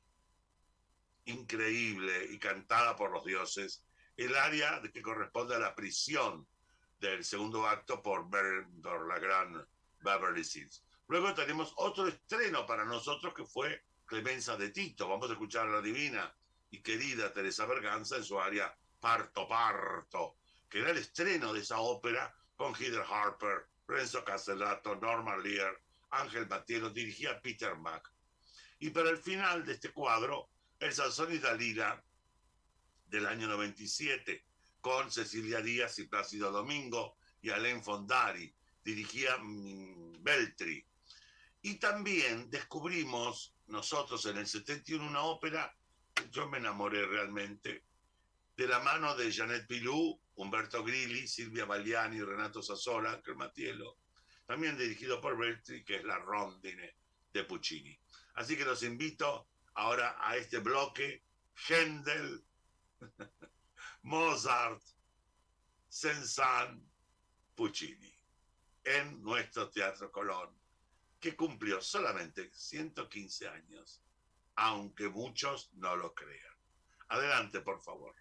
increíble y cantada por los dioses, el área que corresponde a la prisión del segundo acto por, por la gran Beverly Sills. Luego tenemos otro estreno para nosotros que fue Clemenza de Tito. Vamos a escuchar a la divina y querida Teresa Berganza en su área Parto Parto, que era el estreno de esa ópera con Heather Harper, Renzo Castellato, Norman Lear, Ángel Matiello, dirigía Peter Mack. Y para el final de este cuadro, el Sansón y Dalila del año noventa y siete, con Cecilia Díaz y Plácido Domingo y Alain Fondari, dirigía Beltri. Y también descubrimos nosotros en el setenta y uno una ópera, yo me enamoré realmente, de la mano de Janet Pilou, Umberto Grilli, Silvia Bagliani, Renato Sassola, Ángel Matiello, también dirigido por Beltri, que es la Rondine de Puccini. Así que los invito ahora a este bloque, Händel, Mozart, Saint-Saëns, Puccini, en nuestro Teatro Colón, que cumplió solamente ciento quince años, aunque muchos no lo crean. Adelante, por favor.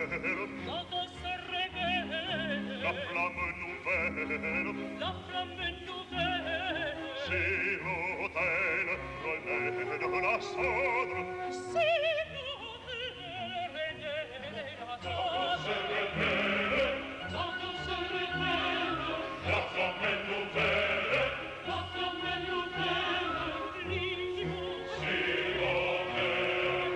révèle, Quand se révèle, la flamme nouvelle, la flamme nouvelle, c'est l'autel, renaît de la cendre. c'est l'autel, renaît de la cendre. Quand se révèle, La flamme est nouvelle, la flamme nouvelle, l'immense, c'est l'autel,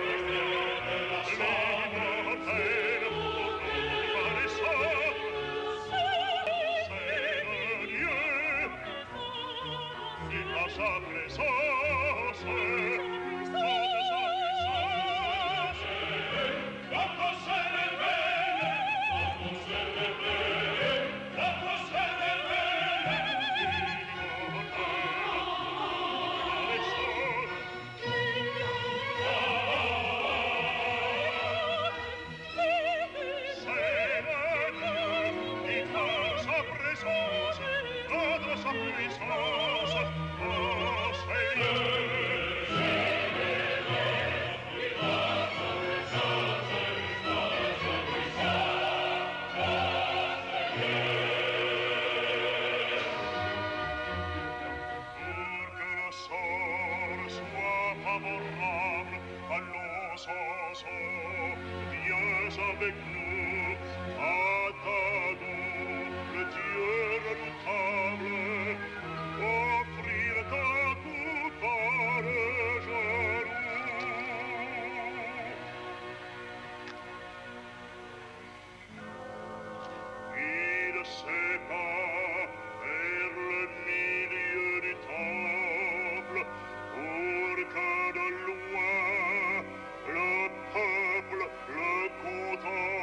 l'immortel, reconnaissant, c'est le Dieu qui par sa présence, par sa puissance, quand se révèle, quand se révèle, quand se révèle, l'immortel, c'est le Dieu qui par sa présence, par sa puissance, oh Seigneur, pour que le sort soit favorable à nos chansons, viens avec nous, à ta double Dieu redoutable, offrir ta coupe à le genou. Il se bat vers le milieu du temple pour que de loin le peuple le contemple.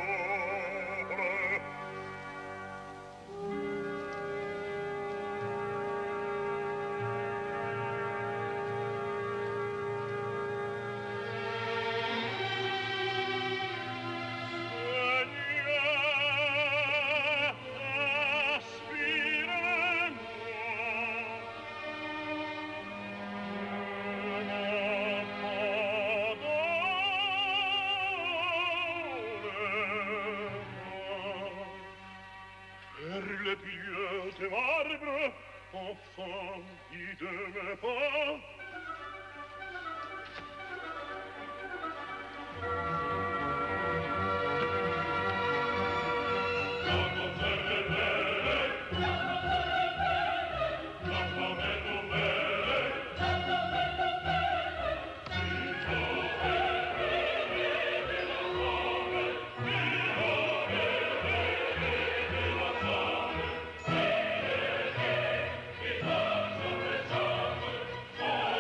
Seigneur, vers les pieux de marbre, enfant, guide mes pas. c'est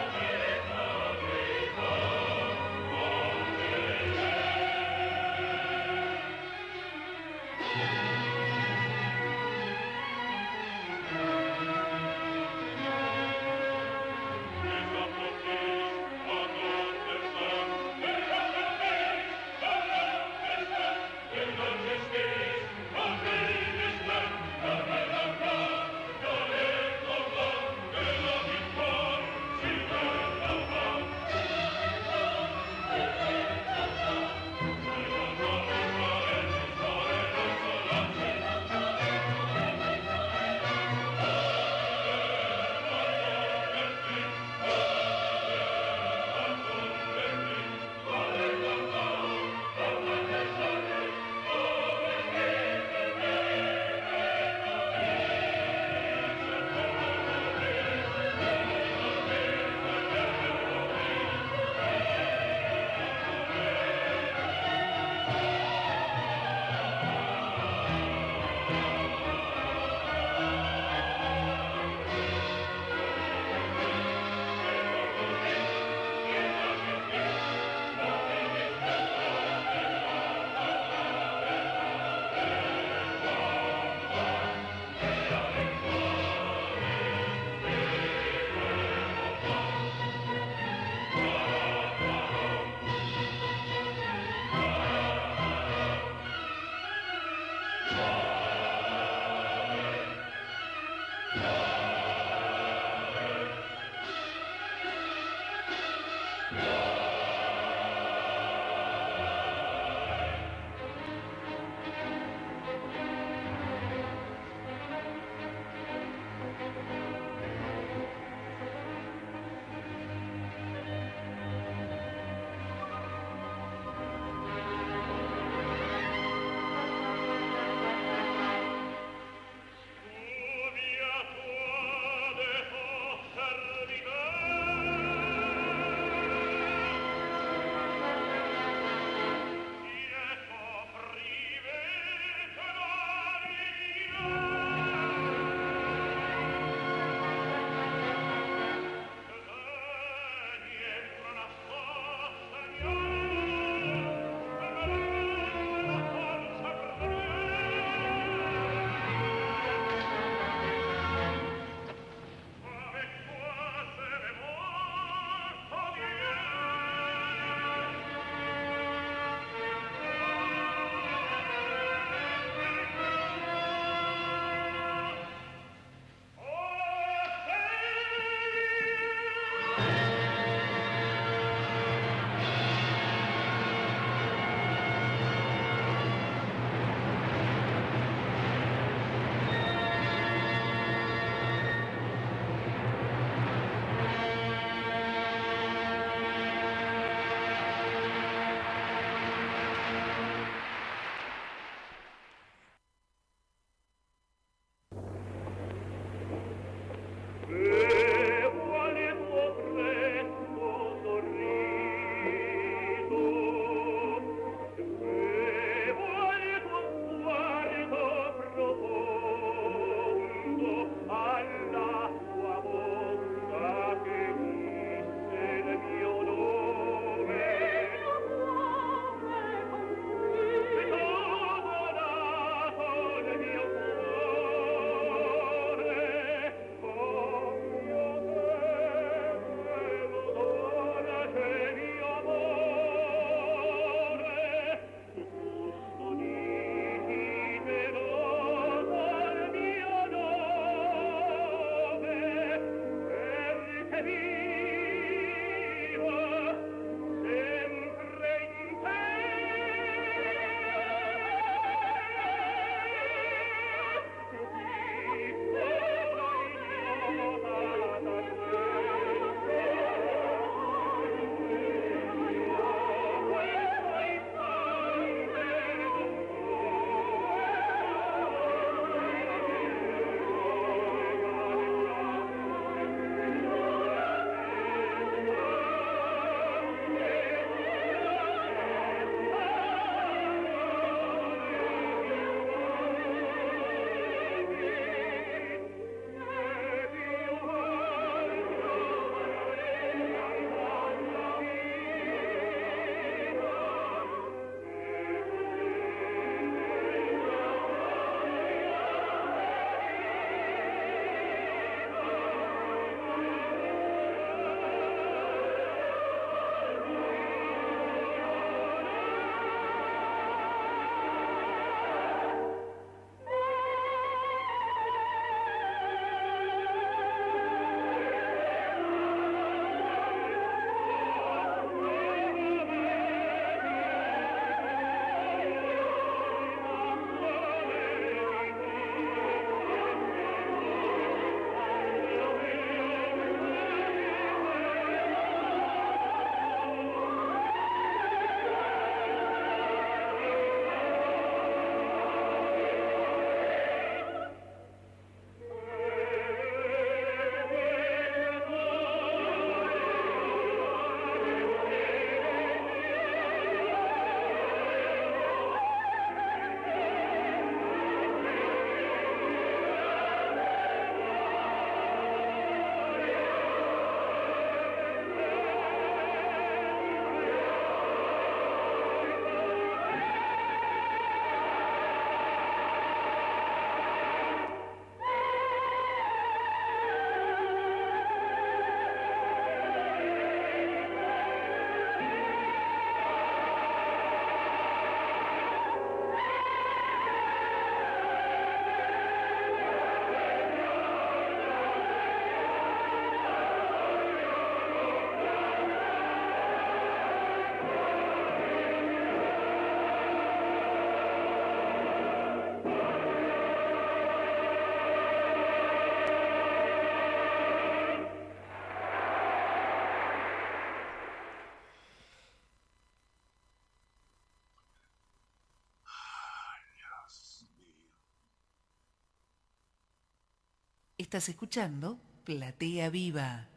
Estás escuchando Platea Viva.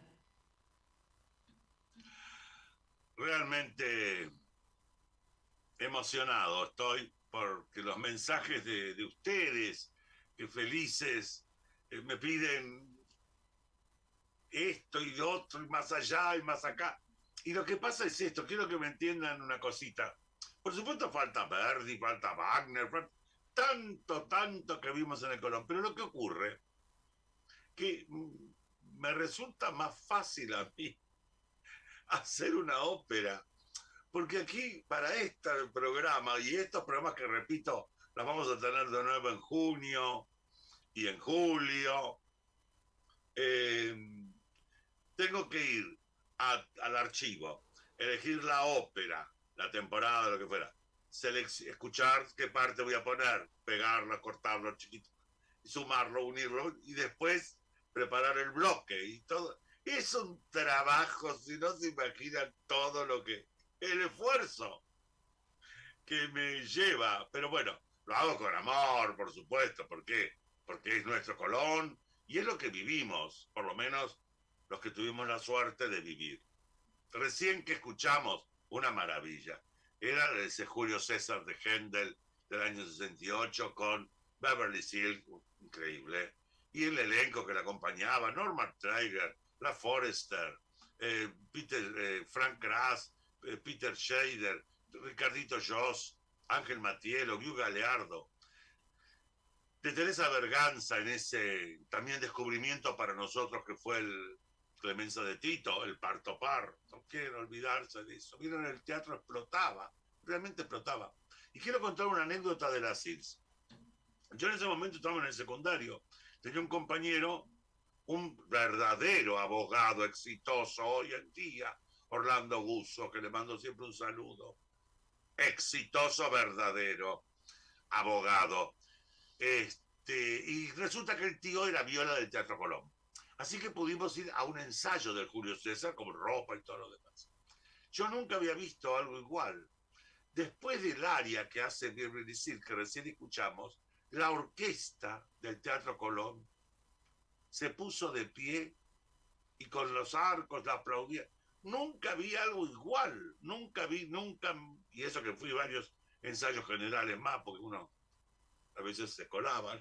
Realmente emocionado estoy porque los mensajes de, de ustedes, que felices, eh, me piden esto y lo otro, y más allá y más acá. Y lo que pasa es esto, quiero que me entiendan una cosita. Por supuesto falta Verdi, falta Wagner, falta tanto, tanto que vimos en el Colón, pero lo que ocurre que me resulta más fácil a mí hacer una ópera, porque aquí para este programa y estos programas que repito, las vamos a tener de nuevo en junio y en julio, eh, tengo que ir a, al archivo, elegir la ópera, la temporada, lo que fuera, selec- escuchar qué parte voy a poner, pegarlo, cortarlo chiquito, sumarlo, unirlo y después preparar el bloque y todo. Es un trabajo, si no se imaginan todo lo que, el esfuerzo que me lleva, pero bueno, lo hago con amor, por supuesto. ¿Por qué? Porque es nuestro Colón y es lo que vivimos, por lo menos los que tuvimos la suerte de vivir. Recién que escuchamos, una maravilla, era ese Julio César de Händel del año sesenta y ocho con Beverly Silk, increíble, y el elenco que le acompañaba, Norman Traeger, La Forester, eh, Peter, eh, Frank Kras, eh, Peter Scheider, Ricardito Joss, Ángel Matielo, Guiu Galeardo, de Teresa Berganza en ese también descubrimiento para nosotros que fue el Clemenza de Tito, el Parto Par, no quieren olvidarse de eso. Miren, el teatro explotaba, realmente explotaba. Y quiero contar una anécdota de la C I R S. Yo en ese momento estaba en el secundario, tenía un compañero, un verdadero abogado exitoso hoy en día, Orlando Guzzo, que le mando siempre un saludo, exitoso, verdadero abogado. Este, y resulta que el tío era viola del Teatro Colón. Así que pudimos ir a un ensayo del Julio César con ropa y todo lo demás. Yo nunca había visto algo igual. Después del aria que hace Beverly Silk, que recién escuchamos, la orquesta del Teatro Colón se puso de pie y con los arcos la aplaudía. Nunca vi algo igual, nunca vi, nunca, y eso que fui varios ensayos generales más, porque uno a veces se colaban.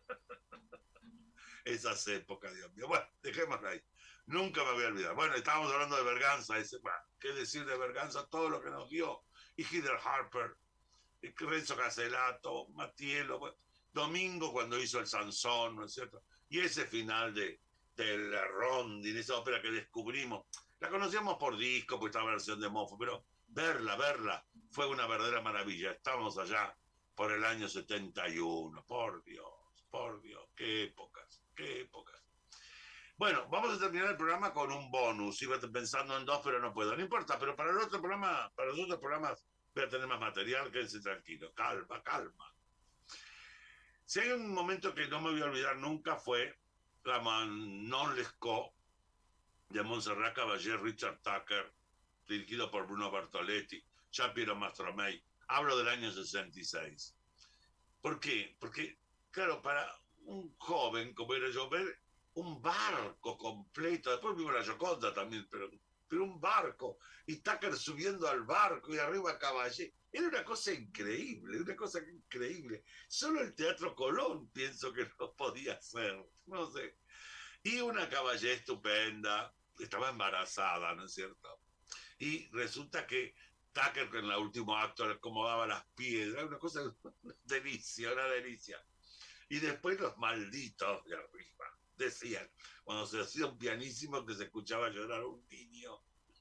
Esas épocas, Dios mío. Bueno, dejémoslo ahí. Nunca me voy a olvidar. Bueno, estábamos hablando de Berganza. Ese, bueno, ¿qué decir de Berganza? Todo lo que nos dio. Y Heather Harper, y Renzo Caselato, Matielo, bueno, Domingo cuando hizo el Sansón, ¿no es cierto? Y ese final de, de la Rondine, esa ópera que descubrimos. La conocíamos por disco, por esta versión de Mofo, pero verla, verla, fue una verdadera maravilla. Estamos allá por el año setenta y uno. Por Dios, por Dios, qué épocas. Qué épocas. Bueno, vamos a terminar el programa con un bonus. Iba pensando en dos, pero no puedo. No importa, pero para el otro programa, para los otros programas voy a tener más material. Quédense tranquilos. Calma, calma. Si hay un momento que no me voy a olvidar nunca fue la Manon Lescaut de Montserrat Caballé, Richard Tucker, dirigido por Bruno Bertoletti, Jean-Pierre Mastromeil. Hablo del año sesenta y seis. ¿Por qué? Porque, claro, para un joven como era yo, ver un barco completo, después vimos la Gioconda también, pero, pero un barco, y Tucker subiendo al barco y arriba Caballé, era una cosa increíble, una cosa increíble. Solo el Teatro Colón pienso que lo podía hacer, no sé. Y una Caballé estupenda, estaba embarazada, ¿no es cierto? Y resulta que Tucker en el último acto le acomodaba las piedras, una cosa, una delicia, una delicia. Y después los malditos de arriba decían, cuando se hacía un pianísimo que se escuchaba llorar a un niño,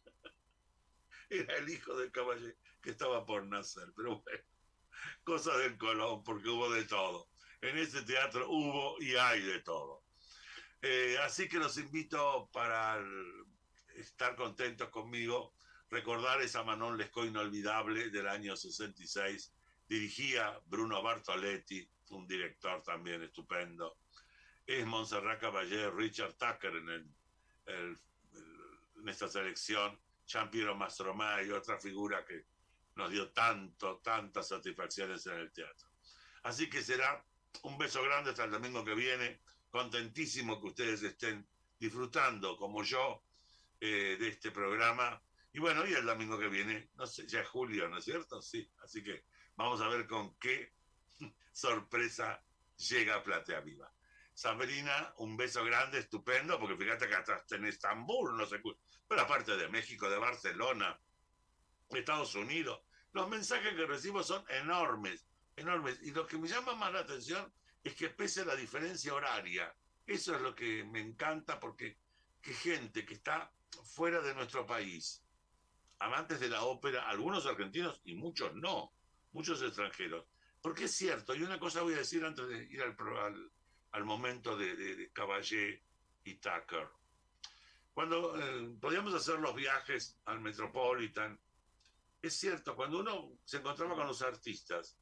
era el hijo del Caballé que estaba por nacer. Pero bueno, cosas del Colón, porque hubo de todo. En ese teatro hubo y hay de todo. Eh, así que los invito para el, estar contentos conmigo, recordar esa Manon Lescaut inolvidable del año sesenta y seis. Dirigía Bruno Bertoletti, un director también estupendo. Es Montserrat Caballé, Richard Tucker en, el, el, el, en esta selección, Jean-Pierre Mastromeil, otra figura que nos dio tanto, tantas satisfacciones en el teatro. Así que será un beso grande hasta el domingo que viene. contentísimo que ustedes estén disfrutando, como yo, eh, de este programa. Y bueno, y el domingo que viene, no sé, ya es julio, ¿no es cierto? Sí, así que vamos a ver con qué sorpresa llega Platea Viva. Sabrina, un beso grande, estupendo, porque fíjate que hasta en Estambul, no sé, pero aparte de México, de Barcelona, Estados Unidos, los mensajes que recibo son enormes, enormes. Y lo que me llama más la atención es que pese a la diferencia horaria, eso es lo que me encanta, porque que gente que está fuera de nuestro país, amantes de la ópera, algunos argentinos y muchos no, muchos extranjeros. Porque es cierto, y una cosa voy a decir antes de ir al, al, al momento de, de, de Caballé y Tucker. Cuando eh, podíamos hacer los viajes al Metropolitan, es cierto, cuando uno se encontraba con los artistas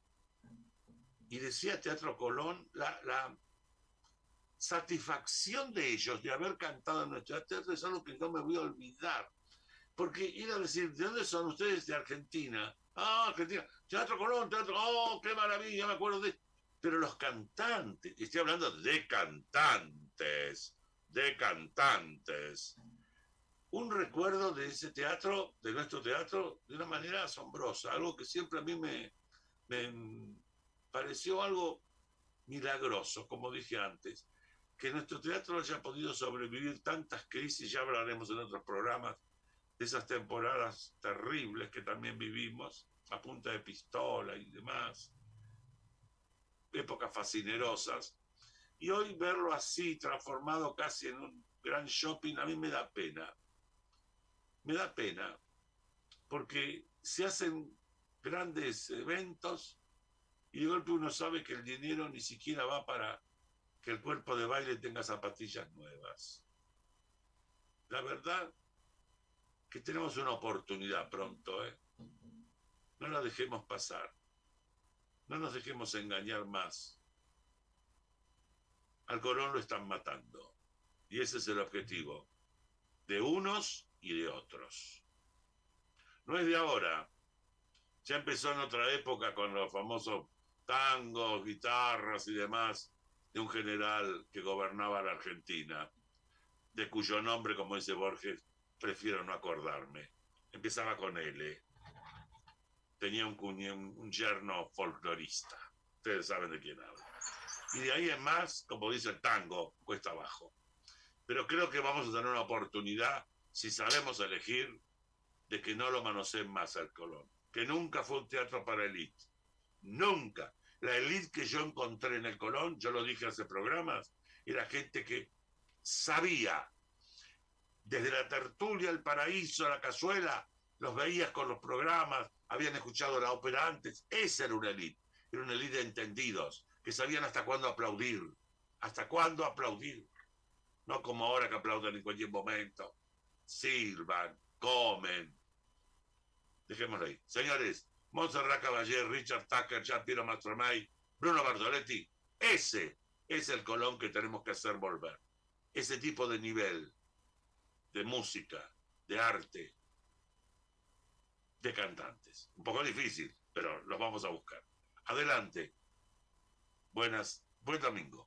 y decía Teatro Colón, la, la satisfacción de ellos de haber cantado en nuestro teatro es algo que no me voy a olvidar. Porque ir a decir, ¿de dónde son ustedes? De Argentina. Ah, Argentina. Teatro Colón, Teatro... ¡Oh, qué maravilla! Me acuerdo de... Pero los cantantes, estoy hablando de cantantes, de cantantes. Un recuerdo de ese teatro, de nuestro teatro, de una manera asombrosa. Algo que siempre a mí me, me pareció algo milagroso, como dije antes. Que nuestro teatro haya podido sobrevivir tantas crisis, ya hablaremos en otros programas, de esas temporadas terribles que también vivimos, a punta de pistola y demás, épocas fascinerosas, y hoy verlo así, transformado casi en un gran shopping, a mí me da pena, me da pena, porque se hacen grandes eventos y de golpe uno sabe que el dinero ni siquiera va para que el cuerpo de baile tenga zapatillas nuevas. La verdad que tenemos una oportunidad pronto, ¿eh? No la dejemos pasar. No nos dejemos engañar más. Al Colón lo están matando. Y ese es el objetivo. De unos y de otros. No es de ahora. Ya empezó en otra época con los famosos tangos, guitarras y demás de un general que gobernaba la Argentina, de cuyo nombre, como dice Borges, prefiero no acordarme. Empezaba con L. Tenía un, un, un yerno folclorista. Ustedes saben de quién hablo. Y de ahí en más, como dice el tango, cuesta abajo. Pero creo que vamos a tener una oportunidad, si sabemos elegir, de que no lo manoseen más al Colón. Que nunca fue un teatro para élite. Nunca. La élite que yo encontré en el Colón, yo lo dije hace programas, era gente que sabía, desde la tertulia, el paraíso, la cazuela, los veías con los programas, habían escuchado la ópera antes. Esa era una élite. Era una élite de entendidos, que sabían hasta cuándo aplaudir. Hasta cuándo aplaudir. No como ahora que aplauden en cualquier momento. Sirvan, comen. Dejémoslo ahí. Señores, Montserrat Caballé, Richard Tucker, Gian Piero Mastroianni, Bruno Bartoletti, ese es el Colón que tenemos que hacer volver. Ese tipo de nivel de música, de arte, de cantantes. Un poco difícil, pero los vamos a buscar. Adelante. Buenas, buen domingo.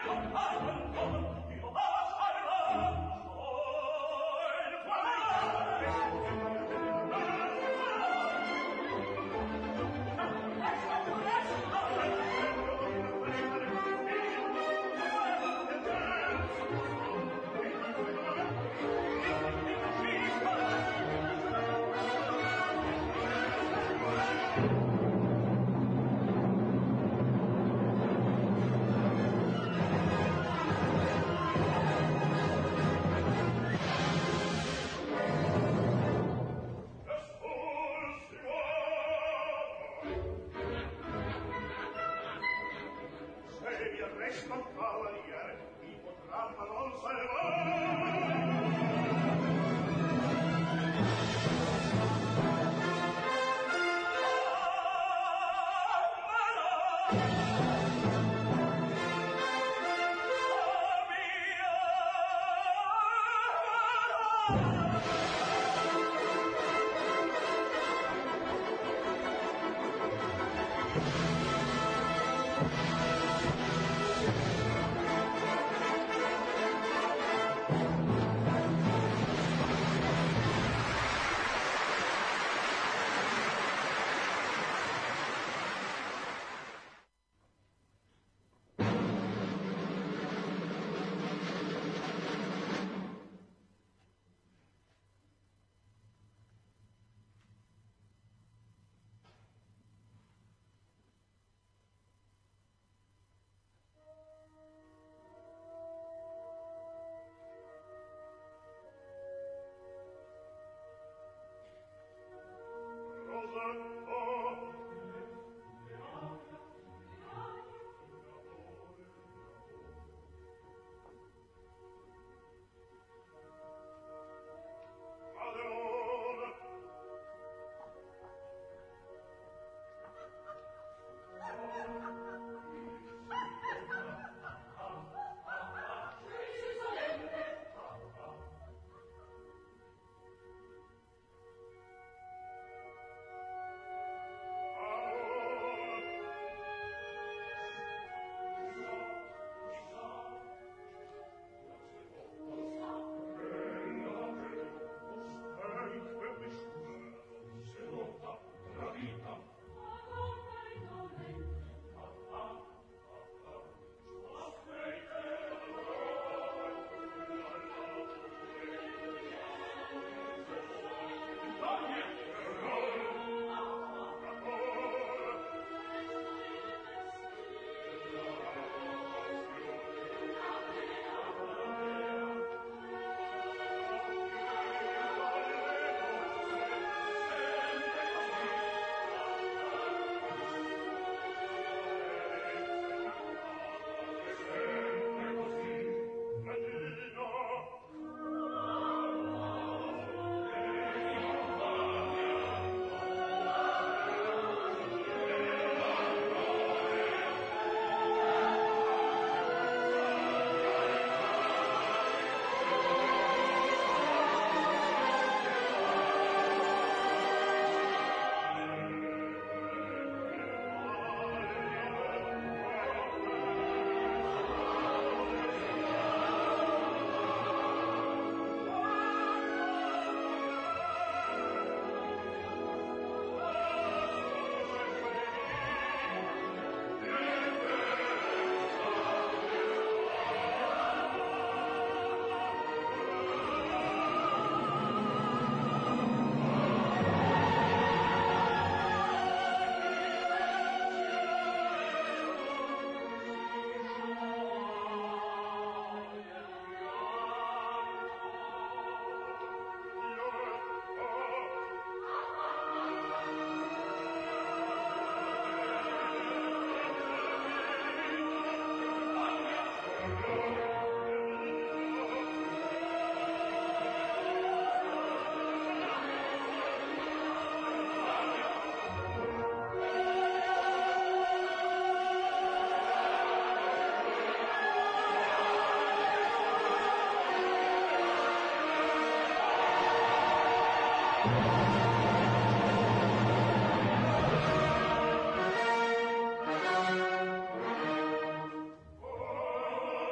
Oh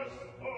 questo